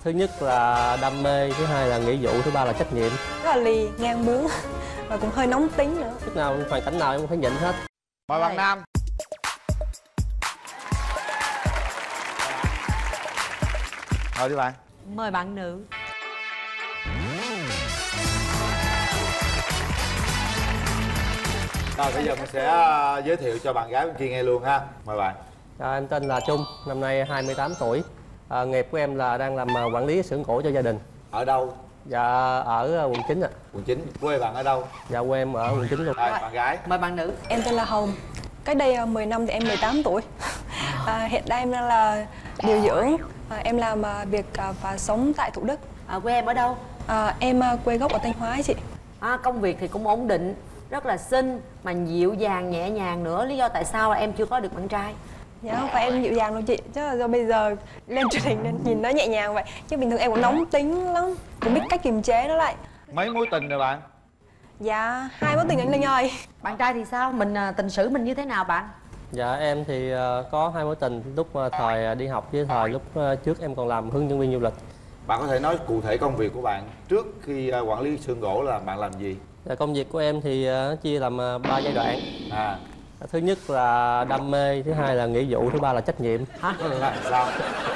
Thứ nhất là đam mê, thứ hai là nghĩa vụ, thứ ba là trách nhiệm. Rất là lì, ngang bướng và cũng hơi nóng tính nữa. Lúc nào hoàn cảnh nào em cũng phải nhịn hết. Mời bạn nam. Thôi đi bạn. Mời bạn nữ. Rồi bây giờ mình sẽ giới thiệu cho bạn gái bên kia nghe luôn ha. Mời bạn. Em tên là Trung, năm nay 28 tuổi. Nghiệp của em là đang làm quản lý xưởng gỗ cho gia đình. Ở đâu? Dạ ở quận 9 ạ. Quận 9. Quê bạn ở đâu? Dạ quê em ở quận 9 luôn. Rồi, bạn gái. Mời bạn nữ. Em tên là Hồng. Cách đây 10 năm thì em 18 tuổi. Hiện tại em đang là điều dưỡng. Em làm việc và sống tại Thủ Đức. Quê em ở đâu? Em quê gốc ở Thanh Hóa chị. Công việc thì cũng ổn định, rất là xinh mà dịu dàng nhẹ nhàng nữa. Lý do tại sao là em chưa có được bạn trai? Dạ không phải em dịu dàng đâu chị, chứ là do bây giờ lên truyền hình nên nhìn nó nhẹ nhàng vậy. Chứ bình thường em cũng nóng tính lắm, cũng biết cách kiềm chế nó lại. Mấy mối tình rồi bạn? Dạ 2 mối tình anh Linh ơi. Bạn trai thì sao? Mình tình sử mình như thế nào bạn? Dạ em thì có 2 mối tình lúc thời đi học với thời lúc trước em còn làm hướng dẫn viên du lịch. Bạn có thể nói cụ thể công việc của bạn trước khi quản lý xưởng gỗ là bạn làm gì? Dạ, công việc của em thì chia làm 3 giai đoạn. Thứ nhất là đam mê, thứ hai là nghĩa vụ, thứ ba là trách nhiệm. Sao?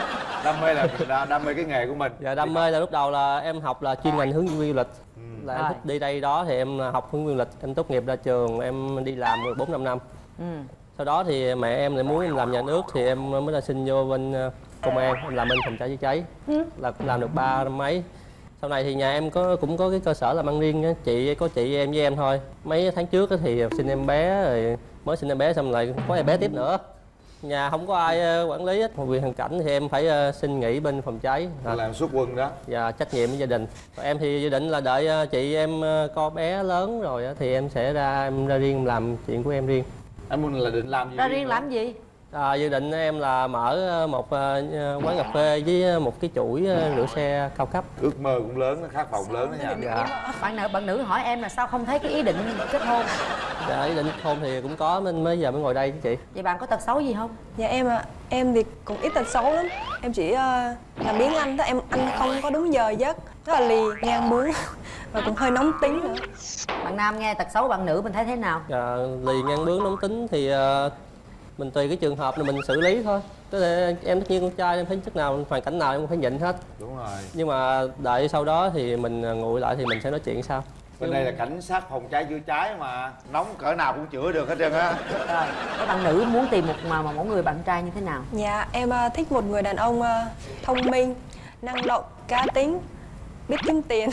Đam mê là đam mê cái nghề của mình. Dạ đam mê là lúc đầu là em học là chuyên ngành hướng dẫn viên du lịch. Là em thích đi đây đó thì em học hướng dẫn viên du lịch. Em tốt nghiệp ra trường em đi làm 4-5 năm. Sau đó thì mẹ em lại muốn em làm nhà nước thì em mới là xin vô bên công an, em làm bên phòng cháy chữa cháy. Là cũng làm được 3 năm mấy. Sau này thì nhà em cũng có cái cơ sở làm ăn riêng á, có chị em với em thôi. Mấy tháng trước thì sinh em bé rồi mới sinh em bé xong lại có em bé tiếp nữa. Nhà không có ai quản lý hết. Vì hoàn cảnh thì em phải xin nghỉ bên phòng cháy. Làm xuất quân đó. Và trách nhiệm với gia đình. Còn em thì dự định là đợi chị em có bé lớn rồi thì em sẽ ra riêng làm chuyện của em riêng. Em là định làm gì? Ra riêng làm gì? Dự định em là mở một quán cà phê với một cái chuỗi rửa xe cao cấp. Ước mơ cũng lớn, khát vọng lớn đó nha. Dạ. Bạn nữ hỏi em là sao không thấy cái ý định kết hôn? Dạ ý định kết hôn thì cũng có nên mới giờ mới ngồi đây chứ chị. Vậy bạn có tật xấu gì không? Dạ em thì cũng ít tật xấu lắm. Em chỉ làm biếng anh đó, em ăn không có đúng giờ giấc, rất là lì, ngang bướng và cũng hơi nóng tính nữa. Bạn nam nghe tật xấu bạn nữ mình thấy thế nào? Dạ, lì ngang bướng nóng tính thì mình tùy cái trường hợp là mình xử lý thôi. Có thể em tất nhiên con trai em thấy chức nào hoàn cảnh nào em cũng phải nhịn hết. Đúng rồi. Nhưng mà đợi sau đó thì mình nguội lại thì mình sẽ nói chuyện sau. Bên đây là cảnh sát phòng cháy chữa cháy mà nóng cỡ nào cũng chữa được hết trơn á. Rồi, các bạn nữ muốn tìm một người bạn trai như thế nào? Dạ em thích một người đàn ông thông minh, năng động, cá tính, biết kiếm tiền.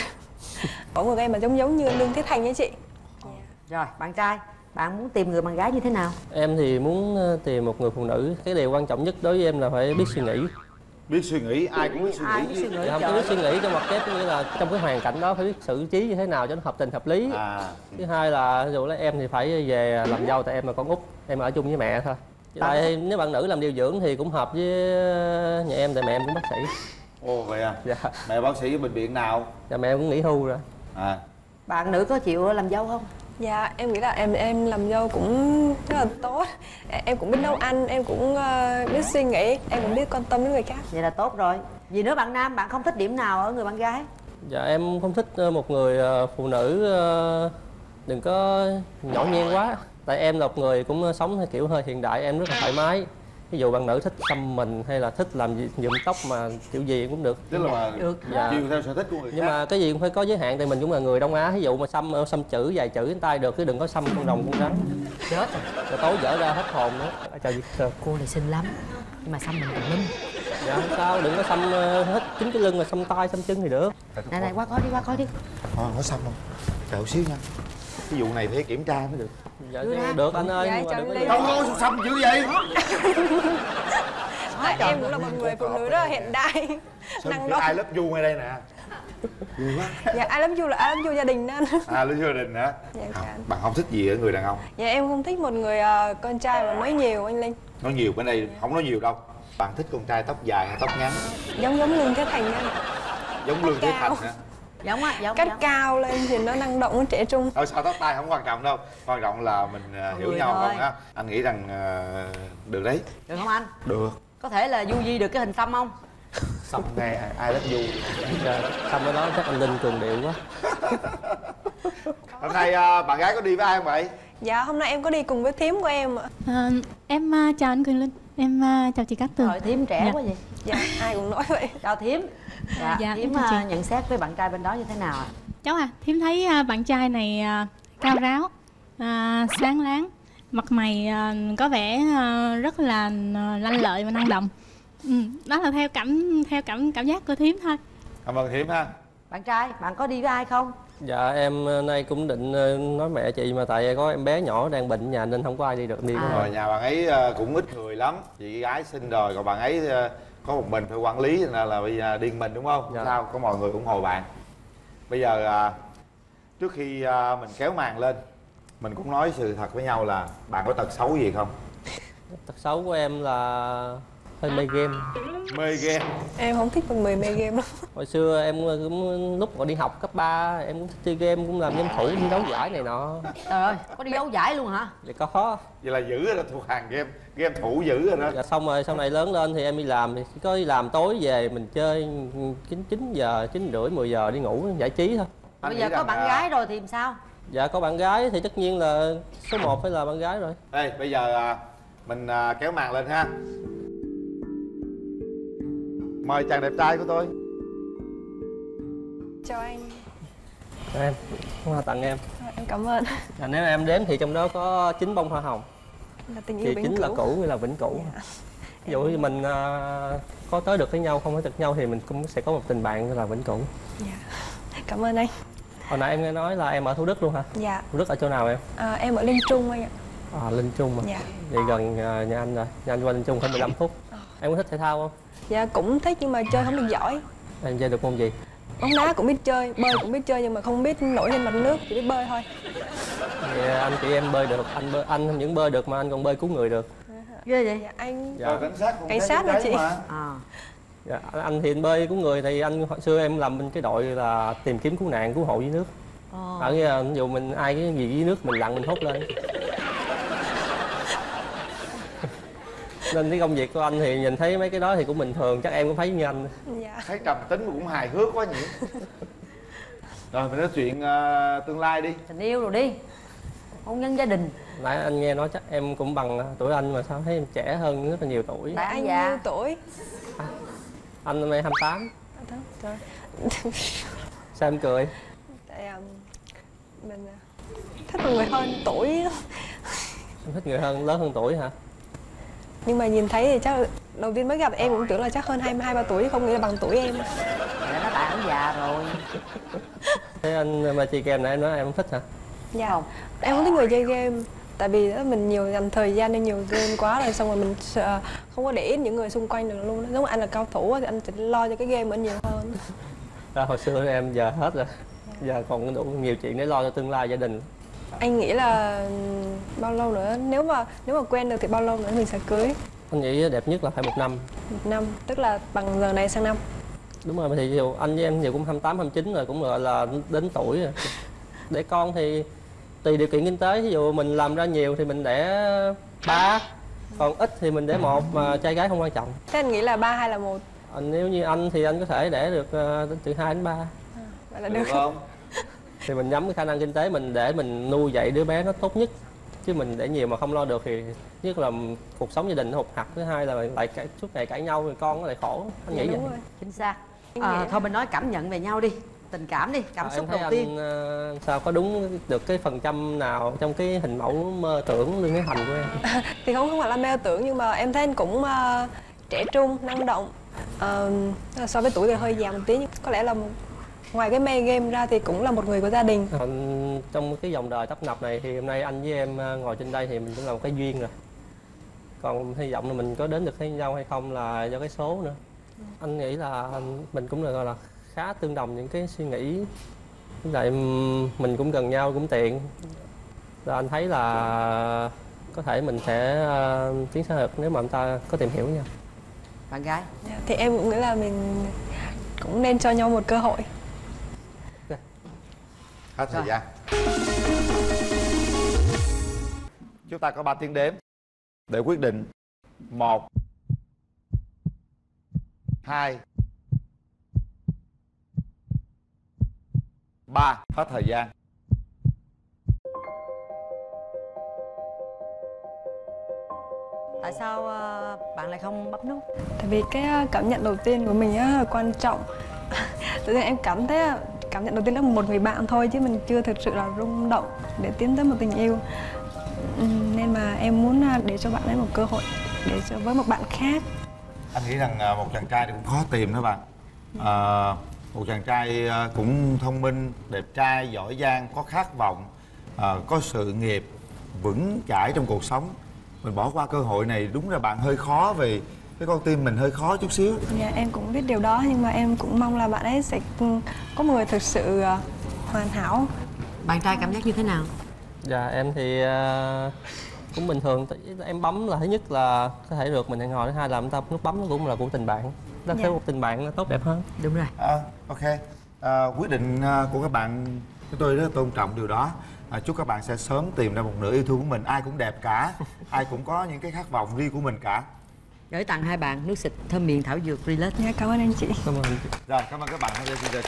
Có một em mà giống như Lương Thế Thành ấy chị. Rồi, bạn trai, bạn muốn tìm người bạn gái như thế nào? Em thì muốn tìm một người phụ nữ. Cái điều quan trọng nhất đối với em là phải biết suy nghĩ. Biết suy nghĩ, ai cũng biết suy nghĩ. Thì không có biết suy nghĩ trong mặt kép, nghĩa là trong cái hoàn cảnh đó phải biết xử trí như thế nào cho nó hợp tình hợp lý. Thứ hai là ví dụ là em thì phải về làm dâu tại em là con út, em ở chung với mẹ thôi. Tại nếu bạn nữ làm điều dưỡng thì cũng hợp với nhà em tại mẹ em cũng bác sĩ. Ồ vậy à? Dạ. Mẹ bác sĩ ở bệnh viện nào? Dạ mẹ em cũng nghỉ hưu rồi. Bạn nữ có chịu làm dâu không? Dạ em nghĩ là em làm dâu cũng rất là tốt. Em cũng biết nấu ăn, em cũng biết suy nghĩ, em cũng biết quan tâm đến người khác. Vậy là tốt rồi. Vì nữa bạn nam, bạn không thích điểm nào ở người bạn gái? Dạ em không thích một người phụ nữ đừng có nhỏ nhen quá. Tại em là một người cũng sống theo kiểu hơi hiện đại, em rất là thoải mái. Ví dụ bạn nữ thích xăm mình hay là thích làm gì nhuộm tóc mà kiểu gì cũng được. Tức là được. Dạ. chiều theo sở thích của người khác. Nhưng mà cái gì cũng phải có giới hạn, tại mình cũng là người Đông Á. Ví dụ mà xăm chữ vài chữ trên tay được, chứ đừng có xăm con rồng con rắn. Chết rồi tối dở ra hết hồn nữa. Trời ơi. Cô này xinh lắm, nhưng mà xăm mình còn lưng. Dạ không sao, đừng có xăm hết chính cái lưng, mà xăm tay xăm chân thì được. Này qua coi đi. Có xăm không? Chờ xíu nha. Cái vụ này phải kiểm tra mới được. Dạ được anh ơi. Dạ, Nhưng mà đừng Đâu có xăm dữ vậy? Em cũng là một người phụ nữ rất là hiện đại, năng động. Ai love you ngay đây nè. Dạ I love you là I love you gia đình đó anh. Love you gia đình hả? Dạ, Bạn không thích gì ở người đàn ông? Dạ em không thích một người con trai mà nói nhiều anh Linh. Nói nhiều, bên đây không nói nhiều đâu. Bạn thích con trai tóc dài hay tóc ngắn? Giống Lương Thế Thành anh. Giống Lương Thế Thành hả? Giống á, giống. Cắt cao lên thì nó năng động, nó trẻ trung. Thôi sao tóc tai không quan trọng đâu. Quan trọng là mình hiểu nhau không á. Anh nghĩ rằng được đấy. Được không anh? Được. Có thể là du di được cái hình xăm không? Xong nghe ai love you. Dạ, xong cái đó chắc anh Linh cường điệu quá. Hôm nay bạn gái có đi với ai không vậy? Dạ hôm nay em có đi cùng với thím của em ạ. Em chào anh Quyền Linh. Em chào chị Cát Tường. Rồi thím trẻ Dạ. quá vậy. Dạ ai cũng nói vậy. Chào thím. Dạ, Dạ, thím em chào chị. nhận xét với bạn trai bên đó như thế nào ạ? Cháu thím thấy bạn trai này cao ráo, sáng láng, mặt mày có vẻ rất là lanh lợi và năng động. Đó là theo cảm giác của thím thôi. Cảm ơn Thiểm ha. Bạn trai, bạn có đi với ai không? Dạ em nay cũng định nói mẹ chị mà tại có em bé nhỏ đang bệnh nhà nên không có ai đi được, đi với Rồi họ. nhà bạn ấy cũng ít người lắm. Chị gái sinh rồi, còn bạn ấy có một mình phải quản lý nên là bây giờ điên mình đúng không? Dạ. Sao? Có mọi người ủng hộ bạn. Bây giờ trước khi mình kéo màn lên, mình cũng nói sự thật với nhau là bạn có tật xấu gì không? Tật xấu của em là hơi mê game. Mê game. Em không thích con người mê game lắm. Hồi xưa em cũng lúc còn đi học cấp 3 em cũng thích chơi game, cũng làm game thủ đi đấu giải này nọ. Trời ơi, có đi đấu giải luôn hả? Vậy có. Vậy là dữ rồi đó, thuộc hàng game thủ dữ rồi đó. Dạ xong rồi sau này lớn lên thì em đi làm thì chỉ có đi làm tối về mình chơi 9 giờ, 9 rưỡi, 10 giờ đi ngủ giải trí thôi. Anh Bây nghĩ giờ có rằng, bạn gái rồi thì sao? Dạ có bạn gái thì tất nhiên là số 1 phải là bạn gái rồi. Đây bây giờ mình kéo màn lên ha. Mời chàng đẹp trai của tôi. Chào anh. Em hoa tặng em. Em cảm ơn. Dạ, nếu em đếm thì trong đó có 9 bông hoa hồng. Là tình yêu Thì vĩnh 9 là cửu. cũ hay là vĩnh cửu. Ví dụ như mình có tới được với nhau, không có được nhau thì mình cũng sẽ có một tình bạn là vĩnh cửu. Dạ. Cảm ơn anh. Hồi nãy em nghe nói là em ở Thủ Đức luôn hả? Dạ. Thủ Đức ở chỗ nào em? Em ở Linh Trung anh ạ. Linh Trung mà. Dạ. Vậy gần nhà anh rồi. Nhà anh qua Linh Trung khoảng 15 phút. Em có thích thể thao không? Dạ cũng thích nhưng mà chơi không được giỏi. Em chơi được môn gì? Bóng đá cũng biết chơi, bơi cũng biết chơi nhưng mà không biết nổi trên mặt nước, chỉ biết bơi thôi. Vậy anh chị em bơi được, anh không những bơi được mà anh còn bơi cứu người được. Ghê vậy? Dạ anh. Dạ. Rồi cảnh sát cũng Cảnh thấy sát cái hả đấy chị? mà. Dạ, anh thì anh bơi cứu người thì anh hồi xưa em làm bên cái đội là tìm kiếm cứu nạn cứu hộ dưới nước. Ở ví dụ mình ai cái gì dưới nước mình lặn mình hốt lên. Nên cái công việc của anh thì nhìn thấy mấy cái đó thì cũng bình thường, chắc em cũng thấy như anh. Dạ. Thấy trầm tính mà cũng hài hước quá nhỉ. Rồi mình nói chuyện tương lai đi. Tình yêu rồi đi. Hôn nhân gia đình. Nãy anh nghe nói chắc em cũng bằng tuổi anh mà sao thấy em trẻ hơn rất là nhiều tuổi. Tại Anh dạ. nhiêu tuổi? Anh năm nay 28. Trời. Sao em cười? Tại mình thích một người hơn tuổi. Em thích người lớn hơn tuổi hả? Nhưng mà nhìn thấy thì chắc đầu tiên mới gặp em cũng tưởng là chắc hơn 22-23 tuổi chứ không nghĩ là bằng tuổi em. Dạ nó tại ông già rồi. Thế anh mà chị kèm này em nói em không thích hả? Dạ. Không. Em không thích người chơi game. Tại vì đó mình nhiều dành thời gian nên nhiều game quá rồi xong rồi mình không có để ý những người xung quanh được luôn. Nếu mà anh là cao thủ thì anh chỉ lo cho cái game mình nhiều hơn. Hồi xưa em giờ hết rồi. Giờ còn đủ nhiều chuyện để lo cho tương lai gia đình. Anh nghĩ là bao lâu nữa nếu mà quen được thì bao lâu nữa mình sẽ cưới? Anh nghĩ đẹp nhất là phải 1 năm. 1 năm, tức là bằng giờ này sang năm. Đúng rồi, thì dù anh với em giờ cũng 28, 29 rồi, cũng gọi là đến tuổi rồi. Để con thì tùy điều kiện kinh tế, ví dụ mình làm ra nhiều thì mình đẻ 3, còn ít thì mình đẻ 1, mà trai gái không quan trọng. Thế anh nghĩ là 3 hay là 1? Nếu như anh thì anh có thể đẻ được từ 2 đến 3. Vậy là Được được. không? Thì mình nhắm cái khả năng kinh tế mình để mình nuôi dạy đứa bé nó tốt nhất. Chứ mình để nhiều mà không lo được thì nhất là cuộc sống gia đình nó hụt hặc, thứ hai là lại suốt ngày cãi nhau thì con nó lại khổ. Anh nghĩ Đúng vậy. rồi. Chính xác. Em nghĩ- Thôi mình nói cảm nhận về nhau đi. Tình cảm đi, cảm Em xúc thấy đầu tiên. anh sao có đúng được cái phần trăm nào trong cái hình mẫu mơ tưởng lương cái hành của em? Thì không phải là mê tưởng nhưng mà em thấy anh cũng trẻ trung, năng động. So với tuổi thì hơi già một tí nhưng có lẽ là ngoài cái mê game ra thì cũng là một người của gia đình. Trong cái dòng đời tấp nập này thì hôm nay anh với em ngồi trên đây thì mình cũng là một cái duyên rồi. Còn hy vọng là mình có đến được với nhau hay không là do cái số nữa. Anh nghĩ là mình cũng là gọi là khá tương đồng những cái suy nghĩ. Với lại mình cũng gần nhau cũng tiện. Rồi anh thấy là có thể mình sẽ tiến xa được nếu mà chúng ta có tìm hiểu nhau. Bạn gái. Thì em cũng nghĩ là mình cũng nên cho nhau một cơ hội. Hết thời gian. Chúng ta có 3 tiếng đếm để quyết định. 1 2 3. Hết thời gian. Tại sao bạn lại không bấm nút? Tại vì cái cảm nhận đầu tiên của mình á là quan trọng. Tự nhiên em cảm thấy cảm nhận đầu tiên đó là một người bạn thôi, chứ mình chưa thực sự là rung động để tiến tới một tình yêu. Nên mà em muốn để cho bạn ấy một cơ hội để cho với một bạn khác. Anh nghĩ rằng một chàng trai thì cũng khó tìm đó bạn. Một chàng trai cũng thông minh, đẹp trai, giỏi giang, có khát vọng, có sự nghiệp vững chãi trong cuộc sống. Mình bỏ qua cơ hội này đúng là bạn hơi khó, vì cái con tim mình hơi khó chút xíu. Dạ, em cũng biết điều đó, nhưng mà em cũng mong là bạn ấy sẽ có một người thực sự hoàn hảo. Bạn trai cảm giác như thế nào? Dạ em thì cũng bình thường. Em bấm là thứ nhất là có thể được mình hẹn hò, thứ hai là em ta nút bấm nó cũng là của tình bạn. Nó Dạ. thấy một tình bạn nó tốt đẹp hơn. Đúng rồi. Ok. Quyết định của các bạn chúng tôi rất là tôn trọng điều đó. Chúc các bạn sẽ sớm tìm ra một nửa yêu thương của mình. Ai cũng đẹp cả, ai cũng có những cái khát vọng riêng của mình cả. Gửi tặng hai bạn nước xịt thơm miệng thảo dược Relax. Dạ, cảm ơn anh chị. Cảm ơn anh chị. Rồi, cảm ơn các bạn tham gia chương trình.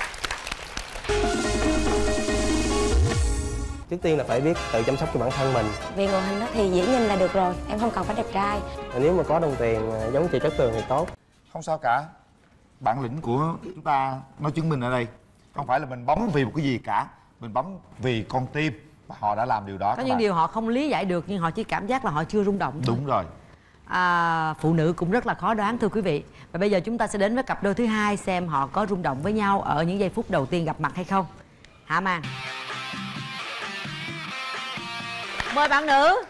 Trước tiên là phải biết tự chăm sóc cho bản thân mình. Về ngoại hình đó thì dễ nhìn là được rồi, em không cần phải đẹp trai. Nếu mà có đồng tiền giống chị Cát Tường thì tốt. Không sao cả. Bản lĩnh của chúng ta nó chứng minh ở đây. Không phải là mình bấm vì một cái gì cả, mình bấm vì con tim. Và họ đã làm điều đó. Có những điều họ không lý giải được, nhưng họ chỉ cảm giác là họ chưa rung động thôi. Đúng rồi. Phụ nữ cũng rất là khó đoán thưa quý vị. Và bây giờ chúng ta sẽ đến với cặp đôi thứ hai, xem họ có rung động với nhau ở những giây phút đầu tiên gặp mặt hay không. Hạ màn. Mời bạn nữ.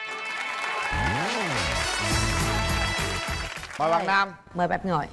Mời bạn nam. Mời bạn ngồi.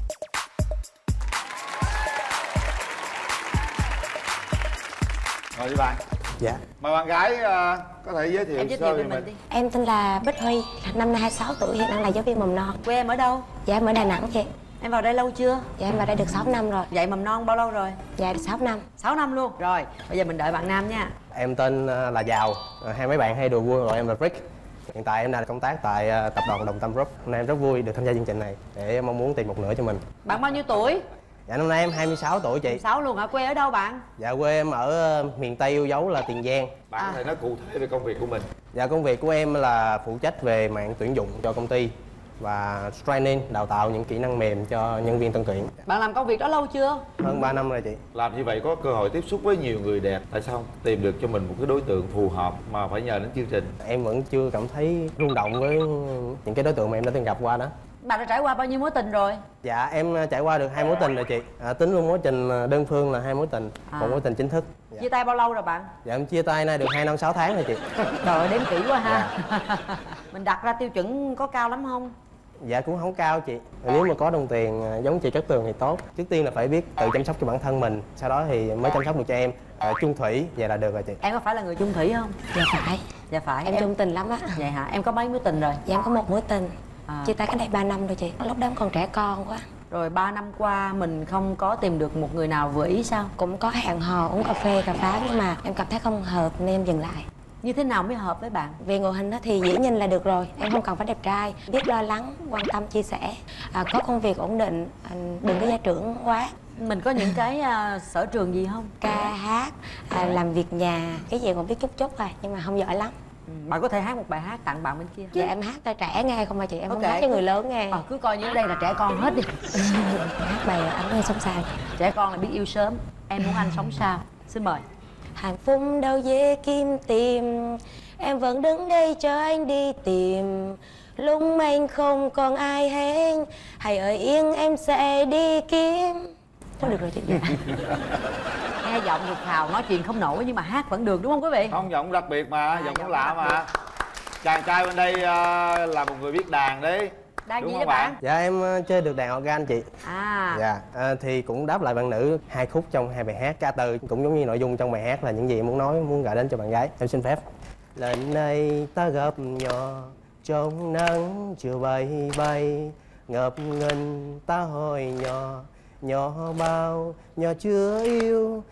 Ngồi đi bạn. Dạ. Mời bạn gái có thể giới thiệu Em giới sơ thiệu về về mình đi. Em tên là Bích Huy, năm nay 26 tuổi, hiện đang là giáo viên mầm non. Quê em ở đâu? Dạ, em ở Đà Nẵng chị. Em vào đây lâu chưa? Dạ, em vào đây được 6 năm rồi. Dạy mầm non bao lâu rồi? Dạ, được 6 năm. 6 năm luôn. Rồi, bây giờ mình đợi bạn nam nha. Em tên là Giàu. Hai mấy bạn hay đùa vui gọi em là Rick. Hiện tại em đang công tác tại tập đoàn Đồng Tâm Group. Hôm nay em rất vui được tham gia chương trình này để mong muốn tìm một nửa cho mình. Bạn bao nhiêu tuổi? Dạ năm nay em 26 tuổi chị. 6 luôn hả? Quê ở đâu bạn? Dạ quê em ở miền Tây yêu dấu là Tiền Giang. Bạn có thể nói cụ thể về công việc của mình. Dạ công việc của em là phụ trách về mạng tuyển dụng cho công ty và training, đào tạo những kỹ năng mềm cho nhân viên tân tuyển. Bạn làm công việc đó lâu chưa? Hơn 3 năm rồi chị. Làm như vậy có cơ hội tiếp xúc với nhiều người đẹp. Tại sao không tìm được cho mình một cái đối tượng phù hợp mà phải nhờ đến chương trình? Em vẫn chưa cảm thấy rung động với những cái đối tượng mà em đã từng gặp qua đó. Bạn đã trải qua bao nhiêu mối tình rồi? Dạ em trải qua được 2 mối tình rồi chị. Tính luôn mối tình đơn phương là 2 mối tình, một mối tình chính thức. Dạ. Chia tay bao lâu rồi bạn? Dạ em chia tay nay được 2 năm 6 tháng rồi chị. Trời ơi, đếm kỹ quá ha. Mình đặt ra tiêu chuẩn có cao lắm không? Dạ cũng không cao chị. Nếu mà có đồng tiền giống chị Cát Tường thì tốt. Trước tiên là phải biết tự chăm sóc cho bản thân mình, sau đó thì mới chăm sóc được cho em. Chung thủy vậy là được rồi chị. Em có phải là người chung thủy không? Dạ phải. Dạ phải. Em chung tình lắm á. Vậy hả? Em có mấy mối tình rồi? Dạ, em có một mối tình. Chia tay cách đây 3 năm rồi chị. Lúc đó em còn trẻ con quá. Rồi 3 năm qua mình không có tìm được một người nào vừa ý sao? Cũng có hẹn hò uống cà phê cà pháo, nhưng mà em cảm thấy không hợp nên em dừng lại. Như thế nào mới hợp với bạn? Về ngoại hình đó thì dễ nhìn là được rồi, em không cần phải đẹp trai, biết lo lắng, quan tâm, chia sẻ, có công việc ổn định, đừng có gia trưởng quá. Mình có những cái sở trường gì không? Ca hát, làm việc nhà, cái gì cũng biết chút chút thôi, nhưng mà không giỏi lắm. Bạn có thể hát một bài hát tặng bạn bên kia. Dạ em hát cho trẻ nghe không mà chị, em không Ok. hát cho người lớn nghe. Cứ coi như ở đây là trẻ con hết đi. Hát bài Anh ơi sống sao. Trẻ con là biết yêu sớm. Em muốn anh sống sao? Xin mời. Hạnh phúc đâu dễ kiếm tìm, em vẫn đứng đây chờ anh đi tìm. Lúc anh không còn ai hết, hãy ở yên em sẽ đi kiếm. Thôi được rồi chị. Dạ. Nghe giọng ngực hào, nói chuyện không nổi nhưng mà hát vẫn được đúng không quý vị? Không, giọng đặc biệt mà, giọng cũng giọng lạ đặc mà. Chàng trai bên đây là một người biết đàn đấy. Đàn Đúng gì không với bạn? Dạ em chơi được đàn organ chị. Dạ. Dạ thì cũng đáp lại bạn nữ 2 khúc trong 2 bài hát. Ca từ cũng giống như nội dung trong bài hát là những gì em muốn nói, muốn gửi đến cho bạn gái. Em xin phép. Lần này ta gặp nhỏ trong nắng chiều bay bay, ngập ngừng ta hỏi nhỏ, nhỏ bao nhỏ chưa yêu.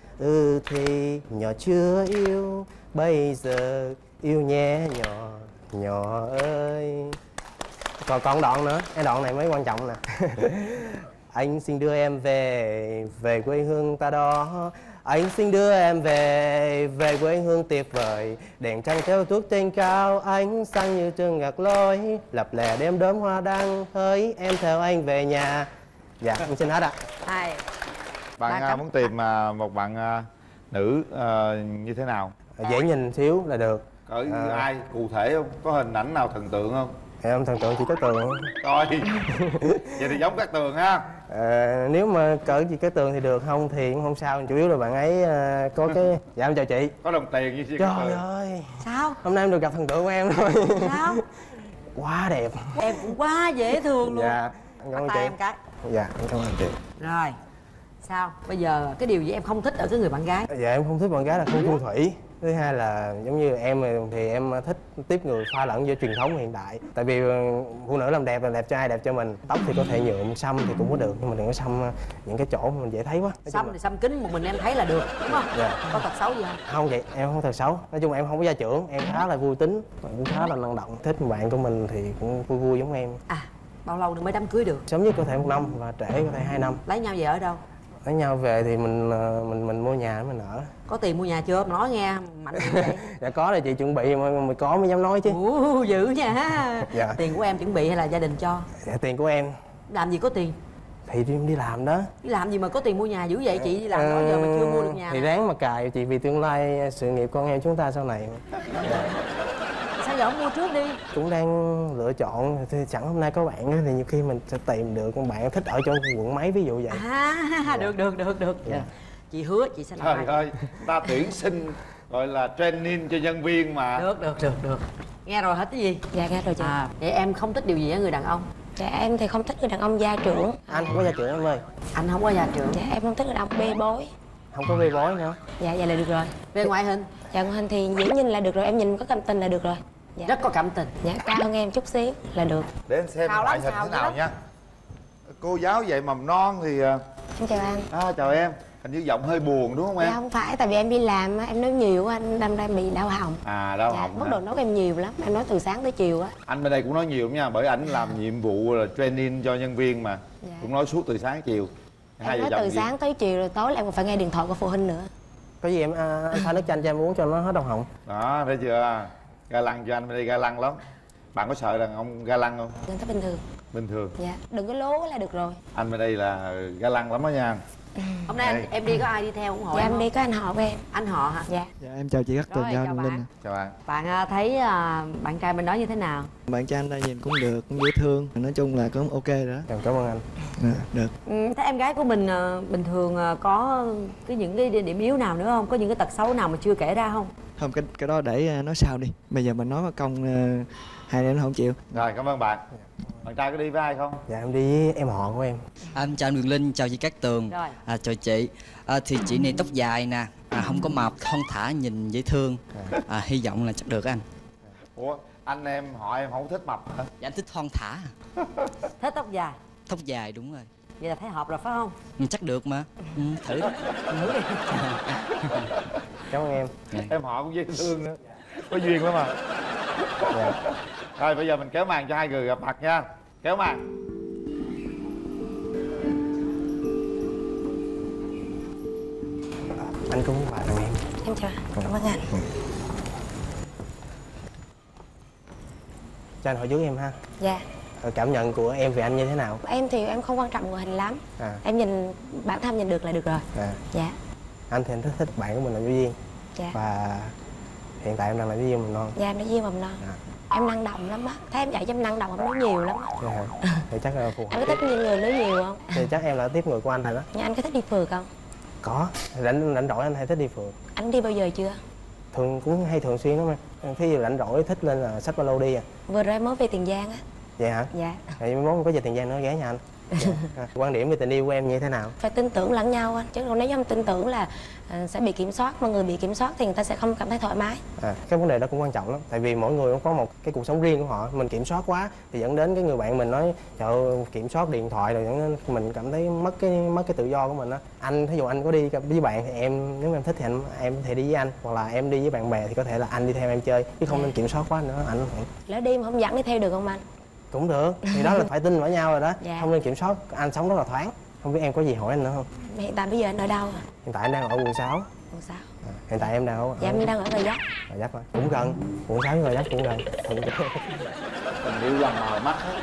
Thì nhỏ chưa yêu, bây giờ yêu nhé nhỏ, nhỏ ơi. Còn đoạn nữa, cái đoạn này mới quan trọng nè. Anh xin đưa em về, về quê hương ta đó. Anh xin đưa em về, về quê hương tuyệt vời. Đèn trăng treo tuốt trên cao, ánh sáng như trường ngược lối. Lập lè đêm đốm hoa đăng, hỡi em theo anh về nhà. Dạ, em xin hết ạ. Hai. Bạn muốn tìm một bạn nữ như thế nào? Dễ nhìn xíu là được. Cỡ ai cụ thể không? Có hình ảnh nào thần tượng không? Em thần tượng chỉ Cát Tường. Coi vậy thì giống Cát Tường ha. Nếu mà cỡ chị Cát Tường thì được, không thì cũng không sao. Chủ yếu là bạn ấy có cái... Dạ em chào chị. Có đồng tiền như chị Cát Tường. Trời ơi, Sao? hôm nay em được gặp thần tượng của em rồi. Sao? Quá đẹp. Em cũng quá dễ thương luôn. Dạ, cảm ơn Bắt chị. tay em cái. Dạ, em cảm ơn chị. Rồi. Sao? Bây giờ cái điều gì em không thích ở cái người bạn gái? Dạ em không thích bạn gái là không chung thủy. Thứ hai là giống như em thì em thích tiếp người pha lẫn giữa truyền thống hiện đại. Tại vì phụ nữ làm đẹp là đẹp trai, đẹp cho mình. Tóc thì có thể nhuộm, xăm thì cũng có được, nhưng mà đừng có xăm những cái chỗ mà mình dễ thấy quá. Xăm thì xăm kính một mình em thấy là được, đúng không? Dạ. Có tật xấu gì không? Không vậy, em không thật xấu. Nói chung em không có gia trưởng, em khá là vui tính, cũng khá là năng động. Thích bạn của mình thì cũng vui vui giống em. À, bao lâu nữa mới đám cưới được? Sớm nhất có thể 1 năm và trễ có thể 2 năm. Lấy nhau về ở đâu? Lấy nhau về thì mình mua nhà để mình ở. Có tiền mua nhà chưa? Nói nghe mạnh như vậy. Dạ có là chị chuẩn bị mà có mới dám nói chứ. Dữ nha. Dạ. Tiền của em chuẩn bị hay là gia đình cho? Dạ tiền của em. Làm gì có tiền? Thì em đi làm đó. Đi làm gì mà có tiền mua nhà dữ vậy? Chị đi làm đó giờ mà chưa mua được nhà. Thì ráng mà cài chị vì tương lai sự nghiệp con em chúng ta sau này. Sao giờ không mua trước đi? Cũng đang lựa chọn thì chẳng hôm nay có bạn á, thì nhiều khi mình sẽ tìm được con bạn thích ở trong quận mấy ví dụ vậy. Được. Dạ. Chị hứa chị sẽ làm. Trời ơi, ta tuyển sinh gọi là training cho nhân viên mà. Được. Nghe rồi hết cái gì? Dạ nghe rồi chị. Vậy em không thích điều gì ở người đàn ông? Dạ em thì không thích người đàn ông gia trưởng. Anh không có gia trưởng em ơi. Anh không có gia trưởng. Dạ em không thích người đàn ông bê bối. Không có bê bối nữa. Dạ vậy là được rồi. Về ngoại hình? Dạ ngoại hình thì dễ nhìn là được rồi, em nhìn có cảm tình là được rồi. Dạ. Rất có cảm tình. Dạ cao hơn em chút xíu là được. Để em xem Sao ngoại lắm, hình sao thế nào lắm. nha. Cô giáo dạy mầm non thì Em chào anh. chào em. Hình như giọng hơi buồn đúng không em? Dạ không phải, tại vì em đi làm á, em nói nhiều quá, anh đâm ra bị đau họng. Đau Dạ, họng mức hả? độ nói em nhiều lắm, em nói từ sáng tới chiều á. Anh bên đây cũng nói nhiều lắm nha, bởi ảnh làm nhiệm vụ là training cho nhân viên mà. Dạ. Cũng nói suốt từ sáng chiều. Em nói từ sáng tới chiều rồi tối là em còn phải nghe điện thoại của phụ huynh nữa. Có gì em anh pha nước chanh cho em uống cho nó hết đau họng. Đó, thấy chưa? Ga lăng cho anh, bên đây ga lăng lắm. Bạn có sợ đàn ông ga lăng không? Nên thấy bình thường. Bình thường. Dạ, đừng có lố là được rồi. Anh bên đây là ga lăng lắm đó nha. Hôm nay Đây. em đi có ai đi theo ủng hộ Dạ em em không? đi có anh họ của em. Anh họ hả? Dạ. Dạ em chào chị Cát Tường, Rồi, chào chào anh Linh. bạn. Chào bạn. Bạn thấy bạn trai bên đó như thế nào? Bạn trai anh đây nhìn cũng được, cũng dễ thương. Nói chung là cũng ok rồi đó. Cảm ơn anh. Được. Thế em gái của mình bình thường có những cái điểm yếu nào nữa không? Có những cái tật xấu nào mà chưa kể ra không? Không, cái đó để nói sau đi. Bây giờ mình nói một công hai đứa nó không chịu. Rồi, cảm ơn bạn. Bạn trai có đi với ai không? Dạ em đi với em họ của em. Anh chào anh Quyền Linh, chào chị Cát Tường. Rồi. Chào chị. Thì chị này tóc dài nè, không có mập, thon thả, nhìn dễ thương. Hy vọng là chắc được anh. Ủa, anh em họ em không thích mập hả? Dạ anh thích thon thả. Thế tóc dài. Tóc dài đúng rồi. Vậy là thấy hợp rồi phải không? Chắc được mà. Thử. Cảm ơn em. Em họ cũng dễ thương nữa. Có duyên lắm mà. Dạ. Rồi bây giờ mình kéo màn cho hai người gặp mặt nha. Kéo màn. Anh cũng bạn em. Em chào, cảm ơn anh. Cho anh hỏi trước em ha. Dạ. Cảm nhận của em về anh như thế nào? Em thì em không quan trọng ngoại hình lắm. Em nhìn bản thân nhìn được là được rồi. Dạ. Anh thì anh rất thích bạn của mình là giáo viên. Dạ. Và hiện tại em đang là giáo viên mầm non. Dạ em đã viên mầm non. Em năng động lắm á. Thấy em dạy cho em năng động, em nói nhiều lắm á. Thì chắc là phù hợp. Anh có thích những người nói nhiều không? Thì chắc em là tiếp người của anh rồi đó. Nhưng anh có thích đi phượt không? Có. Rảnh rỗi anh hay thích đi phượt. Anh đi bao giờ chưa? Cũng hay thường xuyên lắm em. Khi rảnh rỗi thích lên là xách ba lô đi à. Vừa rồi em mới về Tiền Giang á. Vậy hả? Dạ. Thì mốt có về Tiền Giang nữa ghé nhà anh. Quan điểm về tình yêu của em như thế nào? Phải tin tưởng lẫn nhau anh. Chứ còn nếu như em tin tưởng là sẽ bị kiểm soát, mọi người bị kiểm soát thì người ta sẽ không cảm thấy thoải mái. Cái vấn đề đó cũng quan trọng lắm. Tại vì mỗi người cũng có một cái cuộc sống riêng của họ. Mình kiểm soát quá thì dẫn đến cái người bạn mình nói trời ơi, kiểm soát điện thoại rồi dẫn đến mình cảm thấy mất cái tự do của mình đó. Anh thí dụ anh có đi với bạn thì em nếu mà em thích thì em có thể đi với anh, hoặc là em đi với bạn bè thì có thể là anh đi theo em chơi, chứ không nên kiểm soát quá nữa ảnh hưởng. Lỡ đi mà không dẫn đi theo được không anh? Cũng được, thì đó là phải tin vào nhau rồi đó. Dạ. Không nên kiểm soát, anh sống rất là thoáng. Không biết em có gì hỏi anh nữa không? Hiện tại bây giờ anh ở đâu à? Hiện tại anh đang ở quận 6. Quận 6. Hiện tại em đang ở... Dạ em đang ở Gò Vấp. Gò Vấp hả? Cũng gần. Quận 6 với Gò Vấp cũng gần. Tình yêu làm mờ mắt hết.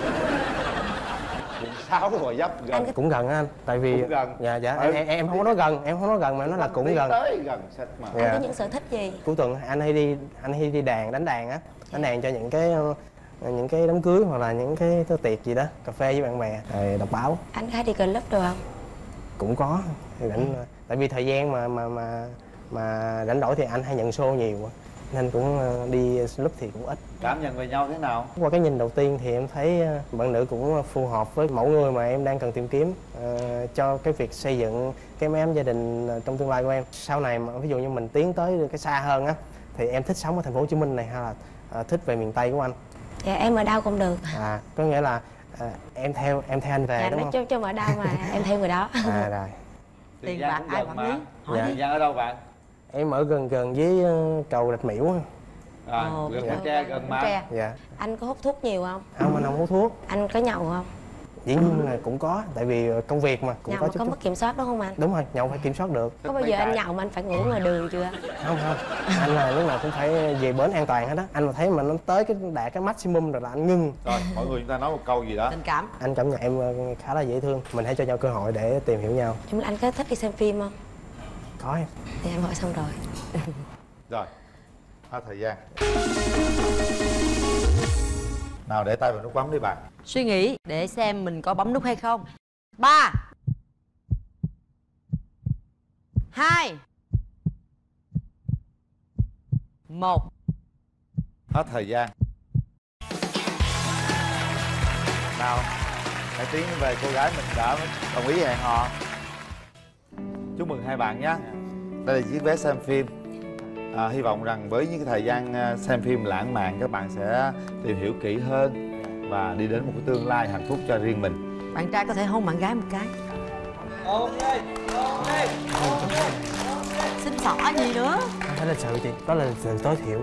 Quận 6 Gò Vấp gần. Cũng gần á anh. Tại vì... Cũng gần. Dạ dạ. Em không có nói gần. Em không nói gần mà nó là cũng gần. Tới gần xích mà. Anh có những sở thích gì? Cuối tuần anh hay đi đàn, đánh đàn á. Đánh đàn cho những cái đám cưới hoặc là những cái tiệc gì đó, cà phê với bạn bè, rồi đọc báo. Anh hay đi club được không? Cũng có. Tại vì thời gian mà rảnh rỗi thì anh hay nhận show nhiều nên cũng đi club thì cũng ít. Cảm nhận về nhau thế nào? Qua cái nhìn đầu tiên thì em thấy bạn nữ cũng phù hợp với mẫu người mà em đang cần tìm kiếm cho cái việc xây dựng cái mái ấm gia đình trong tương lai của em. Sau này mà ví dụ như mình tiến tới cái xa hơn á thì em thích sống ở thành phố Hồ Chí Minh này hay là thích về miền Tây của anh? Dạ em ở đâu cũng được. Có nghĩa là em theo anh về, dạ, đúng không? Cho ở đâu mà em theo người đó. Rồi. Tiền bạc ai quản lý? Dạ. Tiền Giang ở đâu bạn? Em ở gần với cầu Rạch Miễu. Gần Bến Tre, gần mà. Dạ. Anh có hút thuốc nhiều không? Không, anh không hút thuốc. Anh có nhậu không? Dĩ nhiên là cũng có, tại vì công việc mà cũng nhậu có mà chút có mất kiểm soát đúng không anh? Đúng rồi, nhậu phải kiểm soát được. Có bao giờ anh nhậu mà anh phải ngủ ngoài đường chưa? Không, anh là lúc nào cũng phải về bến an toàn hết á. Anh mà thấy mà nó tới cái maximum rồi là anh ngưng. Rồi, mọi người chúng ta nói một câu gì đó. Tình cảm. Anh cảm nhận em khá là dễ thương. Mình hãy cho nhau cơ hội để tìm hiểu nhau. Nhưng mà anh có thích đi xem phim không? Có em. Thì em hỏi xong rồi. Rồi, hết thời gian. Nào để tay vào nút bấm đi bạn. Suy nghĩ để xem mình có bấm nút hay không. 3 2 1. Hết thời gian. Nào, hãy tiến về cô gái mình đã đồng ý hẹn hò. Chúc mừng hai bạn nhé. Đây là chiếc vé xem phim. Hy vọng rằng với những cái thời gian xem phim lãng mạn, các bạn sẽ tìm hiểu kỹ hơn và đi đến một cái tương lai hạnh phúc cho riêng mình. Bạn trai có thể hôn bạn gái một cái. Xin xỏ gì nữa? Không phải là sự chị, đó là sự tối thiểu.